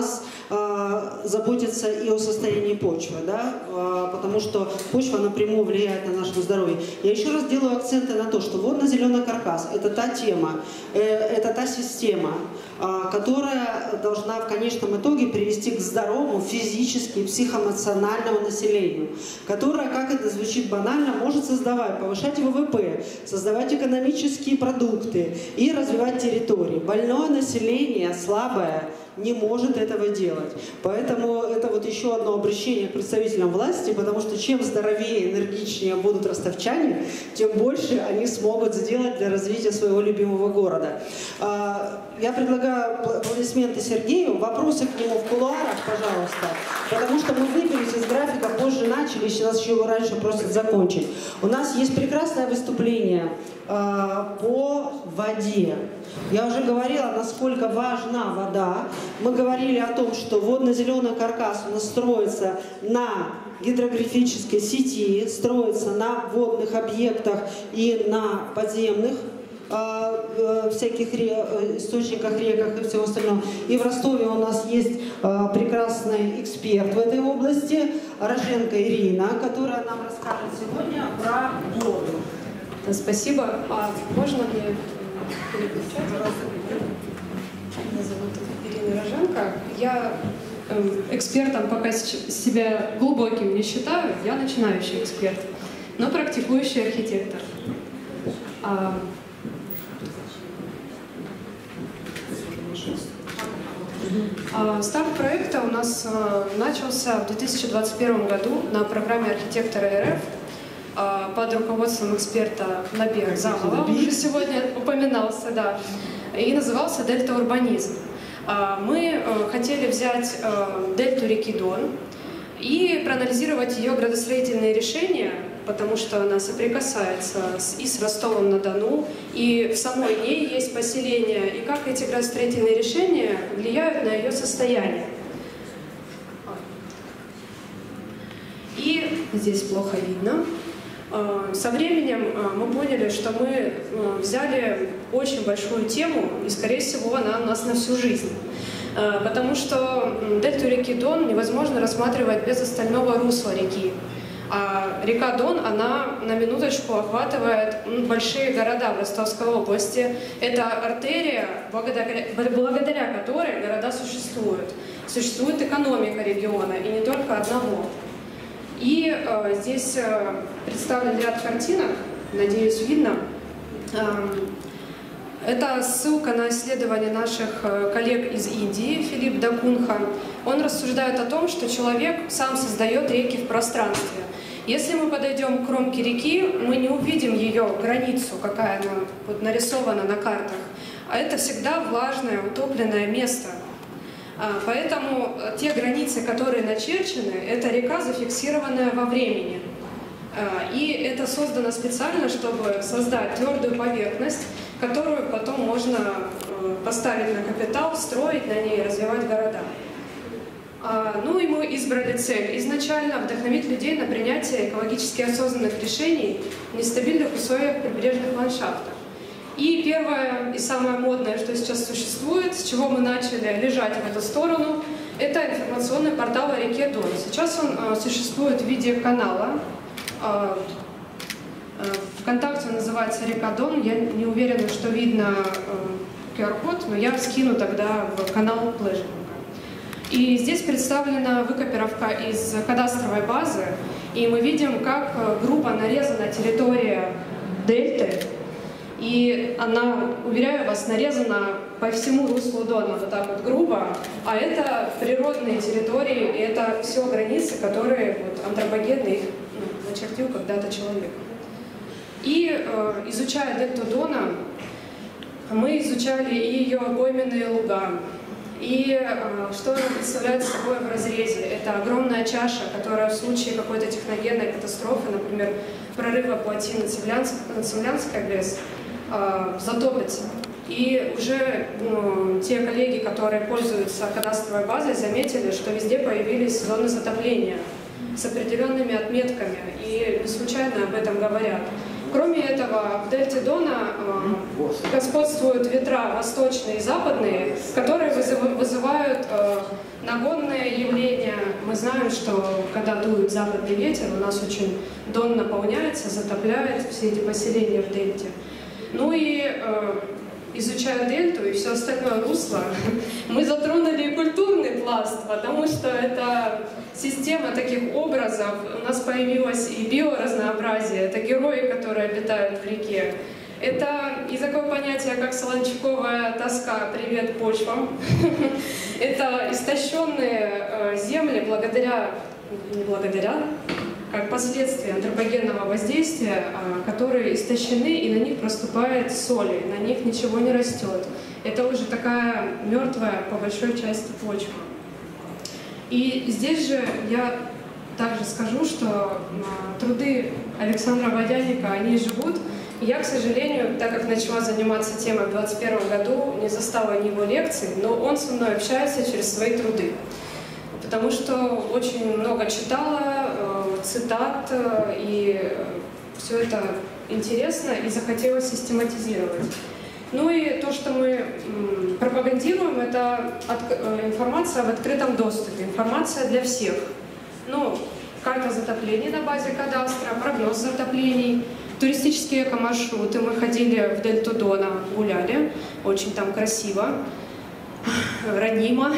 заботиться и о состоянии почвы, да, потому что почва напрямую влияет на наше здоровье. Я еще раз делаю акценты на то, что водно-зеленый каркас – это та тема, это та система, которая должна в конечном итоге привести к здоровому физически и психоэмоциональному населению, которое, как это звучит банально, может создавать, повышать ВВП, создавать экономические продукты и развивать территории. Больное население, слабое, не может этого делать. Поэтому это вот еще одно обращение к представителям власти, потому что чем здоровее, энергичнее будут ростовчане, тем больше они смогут сделать для развития своего любимого города. Я предлагаю аплодисменты Сергею, вопросы к нему в кулуарах, пожалуйста, потому что мы выбились из графика, позже начали, сейчас еще раньше просят закончить. У нас есть прекрасное выступление по воде. Я уже говорила, насколько важна вода. Мы говорили о том, что водно-зеленый каркас у нас строится на гидрографической сети, строится на водных объектах и на подземных всяких источниках, реках и всего остального. И в Ростове у нас есть прекрасный эксперт в этой области, Роженко Ирина, которая нам расскажет сегодня про воду. Спасибо. Можно мне переключать? Меня зовут Ирина Роженко. Я экспертом пока себя глубоким не считаю, я начинающий эксперт, но практикующий архитектор. Старт проекта у нас начался в 2021 году на программе «Архитекторы РФ» под руководством эксперта Набира Замова, он уже сегодня упоминался, да, и назывался «Дельта урбанизм». Мы хотели взять дельту реки Дон и проанализировать ее градостроительные решения, потому что она соприкасается и с Ростовом-на-Дону, и в самой ней есть поселения, и как эти градостроительные решения влияют на ее состояние. И здесь плохо видно. Со временем мы поняли, что мы взяли очень большую тему, и, скорее всего, она у нас на всю жизнь. Потому что дельту реки Дон невозможно рассматривать без остального русла реки. А река Дон, она на минуточку охватывает большие города в Ростовской области. Это артерия, благодаря которой города существуют. Существует экономика региона, и не только одного. И здесь представлен ряд картинок, надеюсь, видно. Это ссылка на исследование наших коллег из Индии, Филипп Дакунха. Он рассуждает о том, что человек сам создает реки в пространстве. Если мы подойдем к кромке реки, мы не увидим ее границу, какая она вот нарисована на картах. А это всегда влажное, утопленное место. Поэтому те границы, которые начерчены, это река, зафиксированная во времени. И это создано специально, чтобы создать твердую поверхность, которую потом можно поставить на капитал, строить на ней, развивать города. Ну и мы избрали цель изначально вдохновить людей на принятие экологически осознанных решений в нестабильных условиях прибрежных ландшафтов. И первое и самое модное, что сейчас существует, с чего мы начали лежать в эту сторону, это информационный портал о реке Дон. Сейчас он существует в виде канала. ВКонтакте он называется «Река Дон». Я не уверена, что видно QR-код, но я скину тогда в канал Pleasure. И здесь представлена выкопировка из кадастровой базы, и мы видим, как грубо нарезана территория дельты, и она, уверяю вас, нарезана по всему руслу Дона, вот так вот грубо, а это природные территории, и это все границы, которые вот, антропогенные, начертил когда-то человек. И изучая дельту Дона, мы изучали и ее пойменные луга, и что она представляет собой в разрезе. Это огромная чаша, которая в случае какой-то техногенной катастрофы, например, прорыва плотины Цемлянской ГЭС, затопится. И уже те коллеги, которые пользуются кадастровой базой, заметили, что везде появились зоны затопления с определенными отметками, и не случайно об этом говорят. Кроме этого, в дельте Дона господствуют ветра восточные и западные, которые вызывают нагонные явления. Мы знаем, что когда дует западный ветер, у нас очень Дон наполняется, затопляет все эти поселения в дельте. Ну и изучая дельту и все остальное русло, мы затронули и культурный пласт, потому что это система таких образов. У нас появилось и биоразнообразие, это герои, которые обитают в реке. Это и такое понятие, как солончаковая тоска «Привет почвам». Это истощенные земли как последствия антропогенного воздействия, которые истощены, и на них проступает соль, на них ничего не растет. Это уже такая мертвая, по большой части, почва. И здесь же я также скажу, что труды Александра Водяника, они живут. Я, к сожалению, так как начала заниматься темой в 2021 году, не застала ни его лекций, но он со мной общается через свои труды. Потому что очень много читала, цитат, и все это интересно, и захотелось систематизировать. Ну и то, что мы пропагандируем, это информация в открытом доступе, информация для всех. Ну, карта затоплений на базе кадастра, прогноз затоплений, туристические экомаршруты. Мы ходили в дельту Дона, гуляли, очень там красиво, роднимо.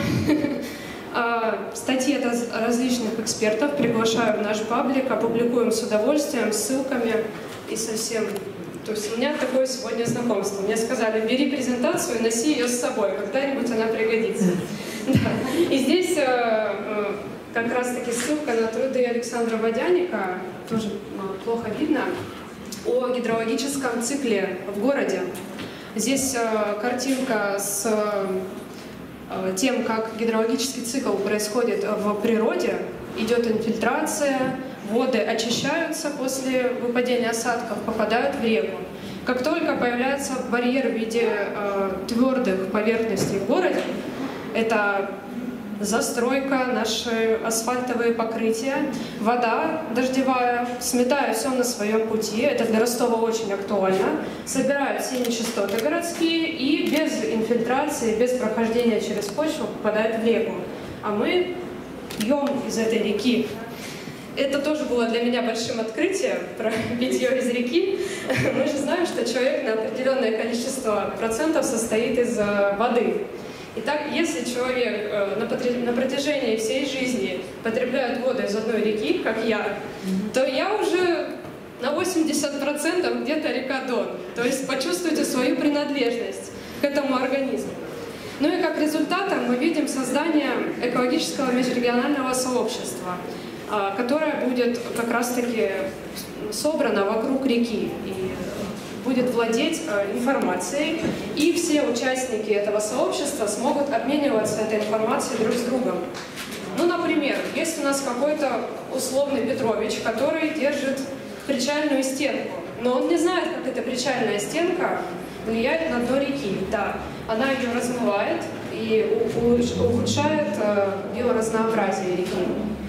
Статьи от различных экспертов приглашаю в наш паблик, опубликуем с удовольствием, ссылками и совсем. То есть у меня такое сегодня знакомство. Мне сказали, бери презентацию и носи ее с собой, когда-нибудь она пригодится. Да. И здесь как раз-таки ссылка на труды Александра Водяника, тоже плохо видно, о гидрологическом цикле в городе. Здесь картинка с тем, как гидрологический цикл происходит в природе, идет инфильтрация, воды очищаются после выпадения осадков, попадают в реку. Как только появляется барьер в виде твердых поверхностей в городе, это застройка, наши асфальтовые покрытия, вода дождевая, сметая все на своем пути, это для Ростова очень актуально, собирают все нечистоты городские и без инфильтрации, без прохождения через почву попадает в реку. А мы пьем из этой реки. Это тоже было для меня большим открытием, про питье из реки. Мы же знаем, что человек на определенное количество процентов состоит из воды. Итак, если человек на протяжении всей жизни потребляет воду из одной реки, как я, то я уже на 80% где-то река Дон. То есть почувствуйте свою принадлежность к этому организму. Ну и как результатом мы видим создание экологического межрегионального сообщества, которое будет как раз-таки собрано вокруг реки и будет владеть информацией, и все участники этого сообщества смогут обмениваться этой информацией друг с другом. Ну, например, есть у нас какой-то условный Петрович, который держит причальную стенку, но он не знает, как эта причальная стенка влияет на дно реки. Да, она ее размывает и ухудшает биоразнообразие реки.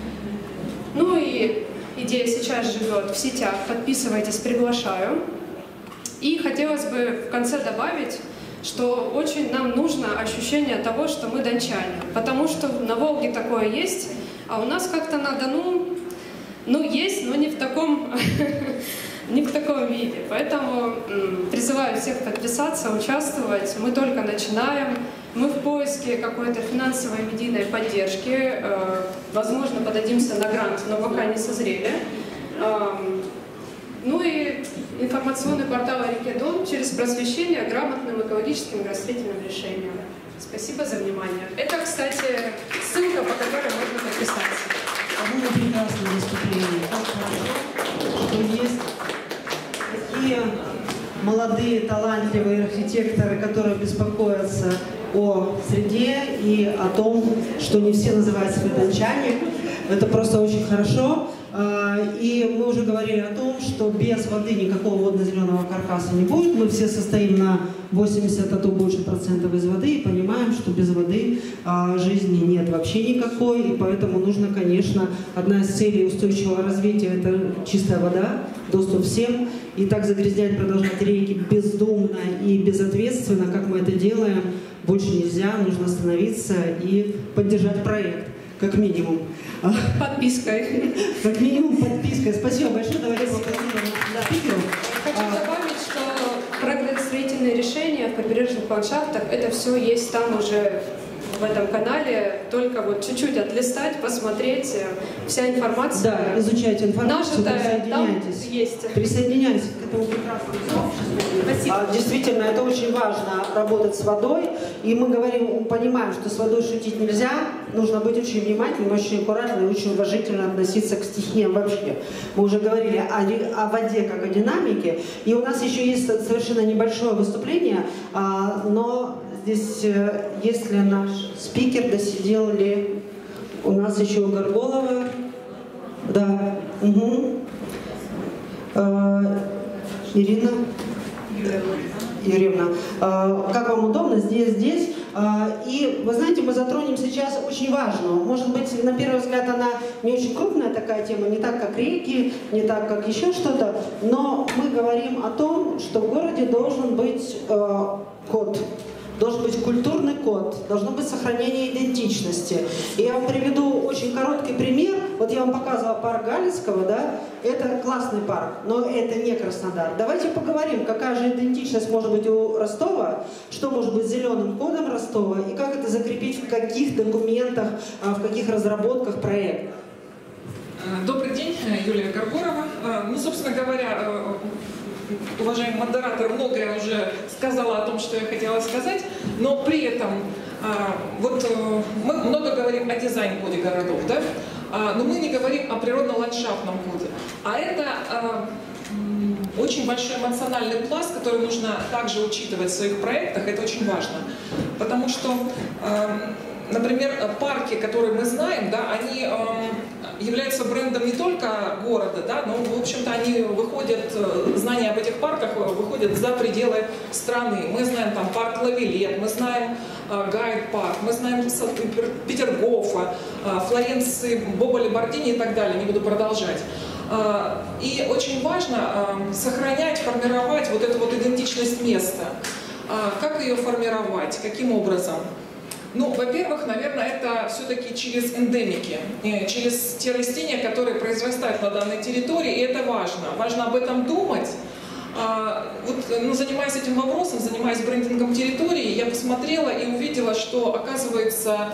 Ну и идея сейчас живет в сетях, подписывайтесь, приглашаю. И хотелось бы в конце добавить, что очень нам нужно ощущение того, что мы дончане. Потому что на Волге такое есть, а у нас как-то на Дону, ну есть, но не в таком виде. Поэтому призываю всех подписаться, участвовать. Мы только начинаем. Мы в поиске какой-то финансовой медийной поддержки. Возможно, подадимся на грант, но пока не созрели. Ну и информационный портал о реке Дон через просвещение грамотным экологическим градостроительным решениям. Спасибо за внимание. Это, кстати, ссылка, по которой можно подписаться. Было прекрасное выступление. Как хорошо, что есть такие молодые, талантливые архитекторы, которые беспокоятся о среде и о том, что не все называют себя дончане. Это просто очень хорошо. И мы уже говорили о том, что без воды никакого водно-зеленого каркаса не будет. Мы все состоим на 80, а то больше процентов из воды и понимаем, что без воды жизни нет вообще никакой. И поэтому нужно, конечно, одна из целей устойчивого развития – это чистая вода, доступ всем. и так загрязнять, продолжать реки бездумно и безответственно, как мы это делаем, больше нельзя, нужно остановиться и поддержать проект, как минимум. Подпиской. Как минимум подпиской. Спасибо большое. Давайте поаплодируем спикеру. Хочу добавить, что проект «Строительные решения в прибрежных ландшафтах» — это все есть там уже в этом канале, только вот чуть-чуть отлистать, посмотреть, вся информация. Да, изучайте информацию, присоединяйтесь. Есть. Присоединяйтесь к этому прекрасному сообществу. Спасибо. Действительно, это очень важно работать с водой, и мы понимаем, что с водой шутить нельзя, нужно быть очень внимательным, очень аккуратным и очень уважительно относиться к стихиям вообще. Мы уже говорили о воде как о динамике, и у нас еще есть совершенно небольшое выступление, но здесь, если наш спикер досидел ли, у нас еще Горголова, да, угу. Ирина Юрьевна, как вам удобно, здесь. И, вы знаете, мы затронем сейчас очень важную. Может быть, на первый взгляд она не очень крупная такая тема, не так, как реки, не так, как еще что-то, но мы говорим о том, что в городе должен быть код. Должен быть культурный код, должно быть сохранение идентичности. И я вам приведу очень короткий пример. Вот я вам показывала парк Галицкого, да? Это классный парк, но это не Краснодар. Давайте поговорим, какая же идентичность может быть у Ростова, что может быть зеленым кодом Ростова, и как это закрепить в каких документах, в каких разработках проекта. Добрый день, Юлия Горгорова. Ну, собственно говоря, уважаемый модератор многое уже сказала о том, что я хотела сказать, но при этом вот мы много говорим о дизайн-коде городов, да? Но мы не говорим о природно-ландшафтном коде. А это очень большой эмоциональный пласт, который нужно также учитывать в своих проектах, это очень важно. Потому что, например, парки, которые мы знаем, да, они являются брендом не только города, да, но, в общем-то, они выходят, знания об этих парках выходят за пределы страны. Мы знаем там парк Лавилет, мы знаем Гайд-парк, мы знаем Петергофа, Флоренции, Боба-Лебардини и так далее, не буду продолжать. И очень важно сохранять, формировать вот эту вот идентичность места. Как ее формировать, каким образом? Ну, во-первых, наверное, это все-таки через эндемики, через те растения, которые произрастают на данной территории, и это важно. Важно об этом думать. Вот, занимаясь этим вопросом, занимаясь брендингом территории, я посмотрела и увидела, что, оказывается,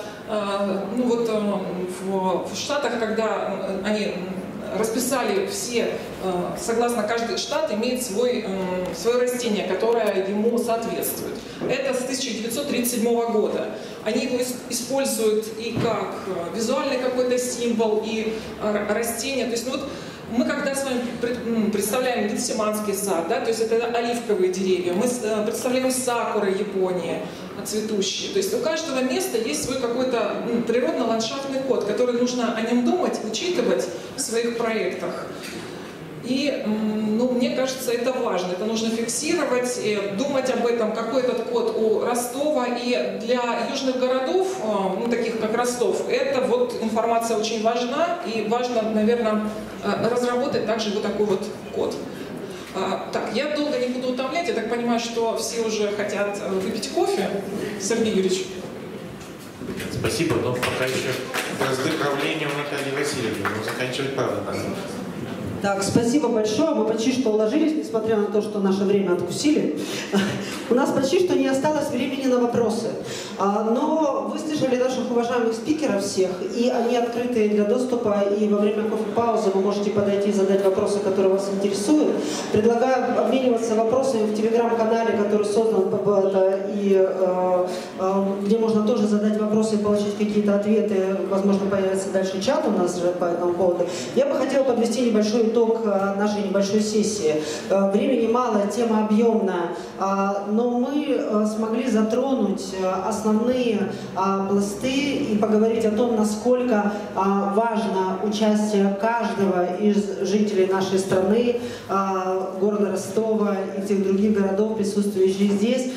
в Штатах, когда они расписали все, согласно каждый штат имеет свое растение, которое ему соответствует. Это с 1937 года. Они его используют и как визуальный какой-то символ, и растение. То есть, мы когда с вами представляем Гетсиманский сад, да, то есть это оливковые деревья, мы представляем сакуры Японии, цветущие. То есть у каждого места есть свой какой-то природно-ландшафтный код, который нужно о нем думать, учитывать в своих проектах. И, мне кажется, это важно, это нужно фиксировать, думать об этом, какой этот код у Ростова. И для южных городов, таких как Ростов, эта вот информация очень важна, и важно, наверное, разработать также вот такой вот код. Так, я долго не буду утомлять, я так понимаю, что все уже хотят выпить кофе. Сергей Юрьевич. Спасибо, но пока еще выздоровление у Натальи Васильевны, но заканчивать правда надо. Так, спасибо большое. Мы почти что уложились, несмотря на то, что наше время откусили. У нас почти что не осталось времени на вопросы. Но вы слышали наших уважаемых спикеров всех, и они открыты для доступа, и во время кофе-паузы вы можете подойти и задать вопросы, которые вас интересуют. Предлагаю обмениваться вопросами в телеграм-канале, который создан и где можно тоже задать вопросы и получить какие-то ответы. Возможно, появится дальше чат у нас же по этому поводу. Я бы хотела подвести небольшой итог нашей небольшой сессии. Времени мало, тема объемная, но мы смогли затронуть основные пласты и поговорить о том, насколько важно участие каждого из жителей нашей страны, города Ростова и тех других городов, присутствующих здесь,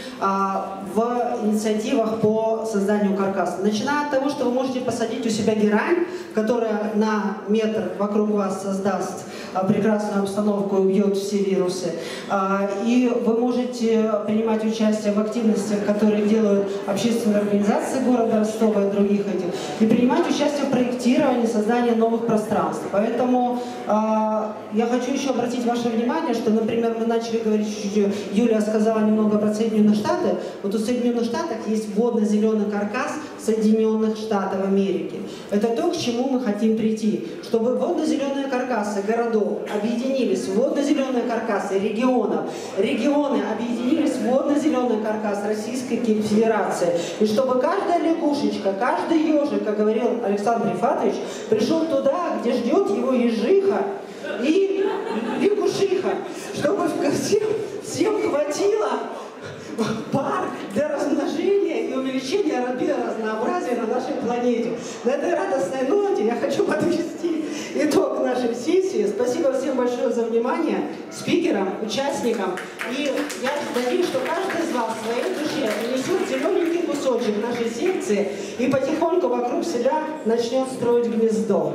в инициативах по созданию каркаса. Начиная от того, что вы можете посадить у себя герань, которая на метр вокруг вас создаст прекрасную обстановку и убьет все вирусы. И вы можете принимать участие в активностях, которые делают общественные организации города Ростова и других этих, и принимать участие в проектировании, создании новых пространств. Поэтому я хочу еще обратить ваше внимание, что, например, мы начали говорить чуть-чуть, Юлия сказала немного про Соединенные Штаты. Вот у Соединенных Штатов есть водно-зеленый каркас Соединенных Штатов Америки. Это то, к чему мы хотим прийти, чтобы водно-зеленые каркасы городов объединились в водно-зеленые каркасы регионов, регионы объединились в водно-зеленый каркас Российской Федерации, и чтобы каждая лягушечка, каждый ежик, как говорил Александр Рифатович, пришел туда, где ждет его ежиха и лягушиха, чтобы всем хватило пар для размножения и увеличения биоразнообразия на нашей планете. На этой радостной ноте я хочу подвести итог нашей сессии. Спасибо всем большое за внимание, спикерам, участникам. И я надеюсь, что каждый из вас в своей душе принесет зелененький кусочек нашей секции и потихоньку вокруг себя начнет строить гнездо.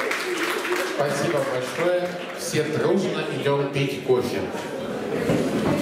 Спасибо большое. Все дружно идем пить кофе.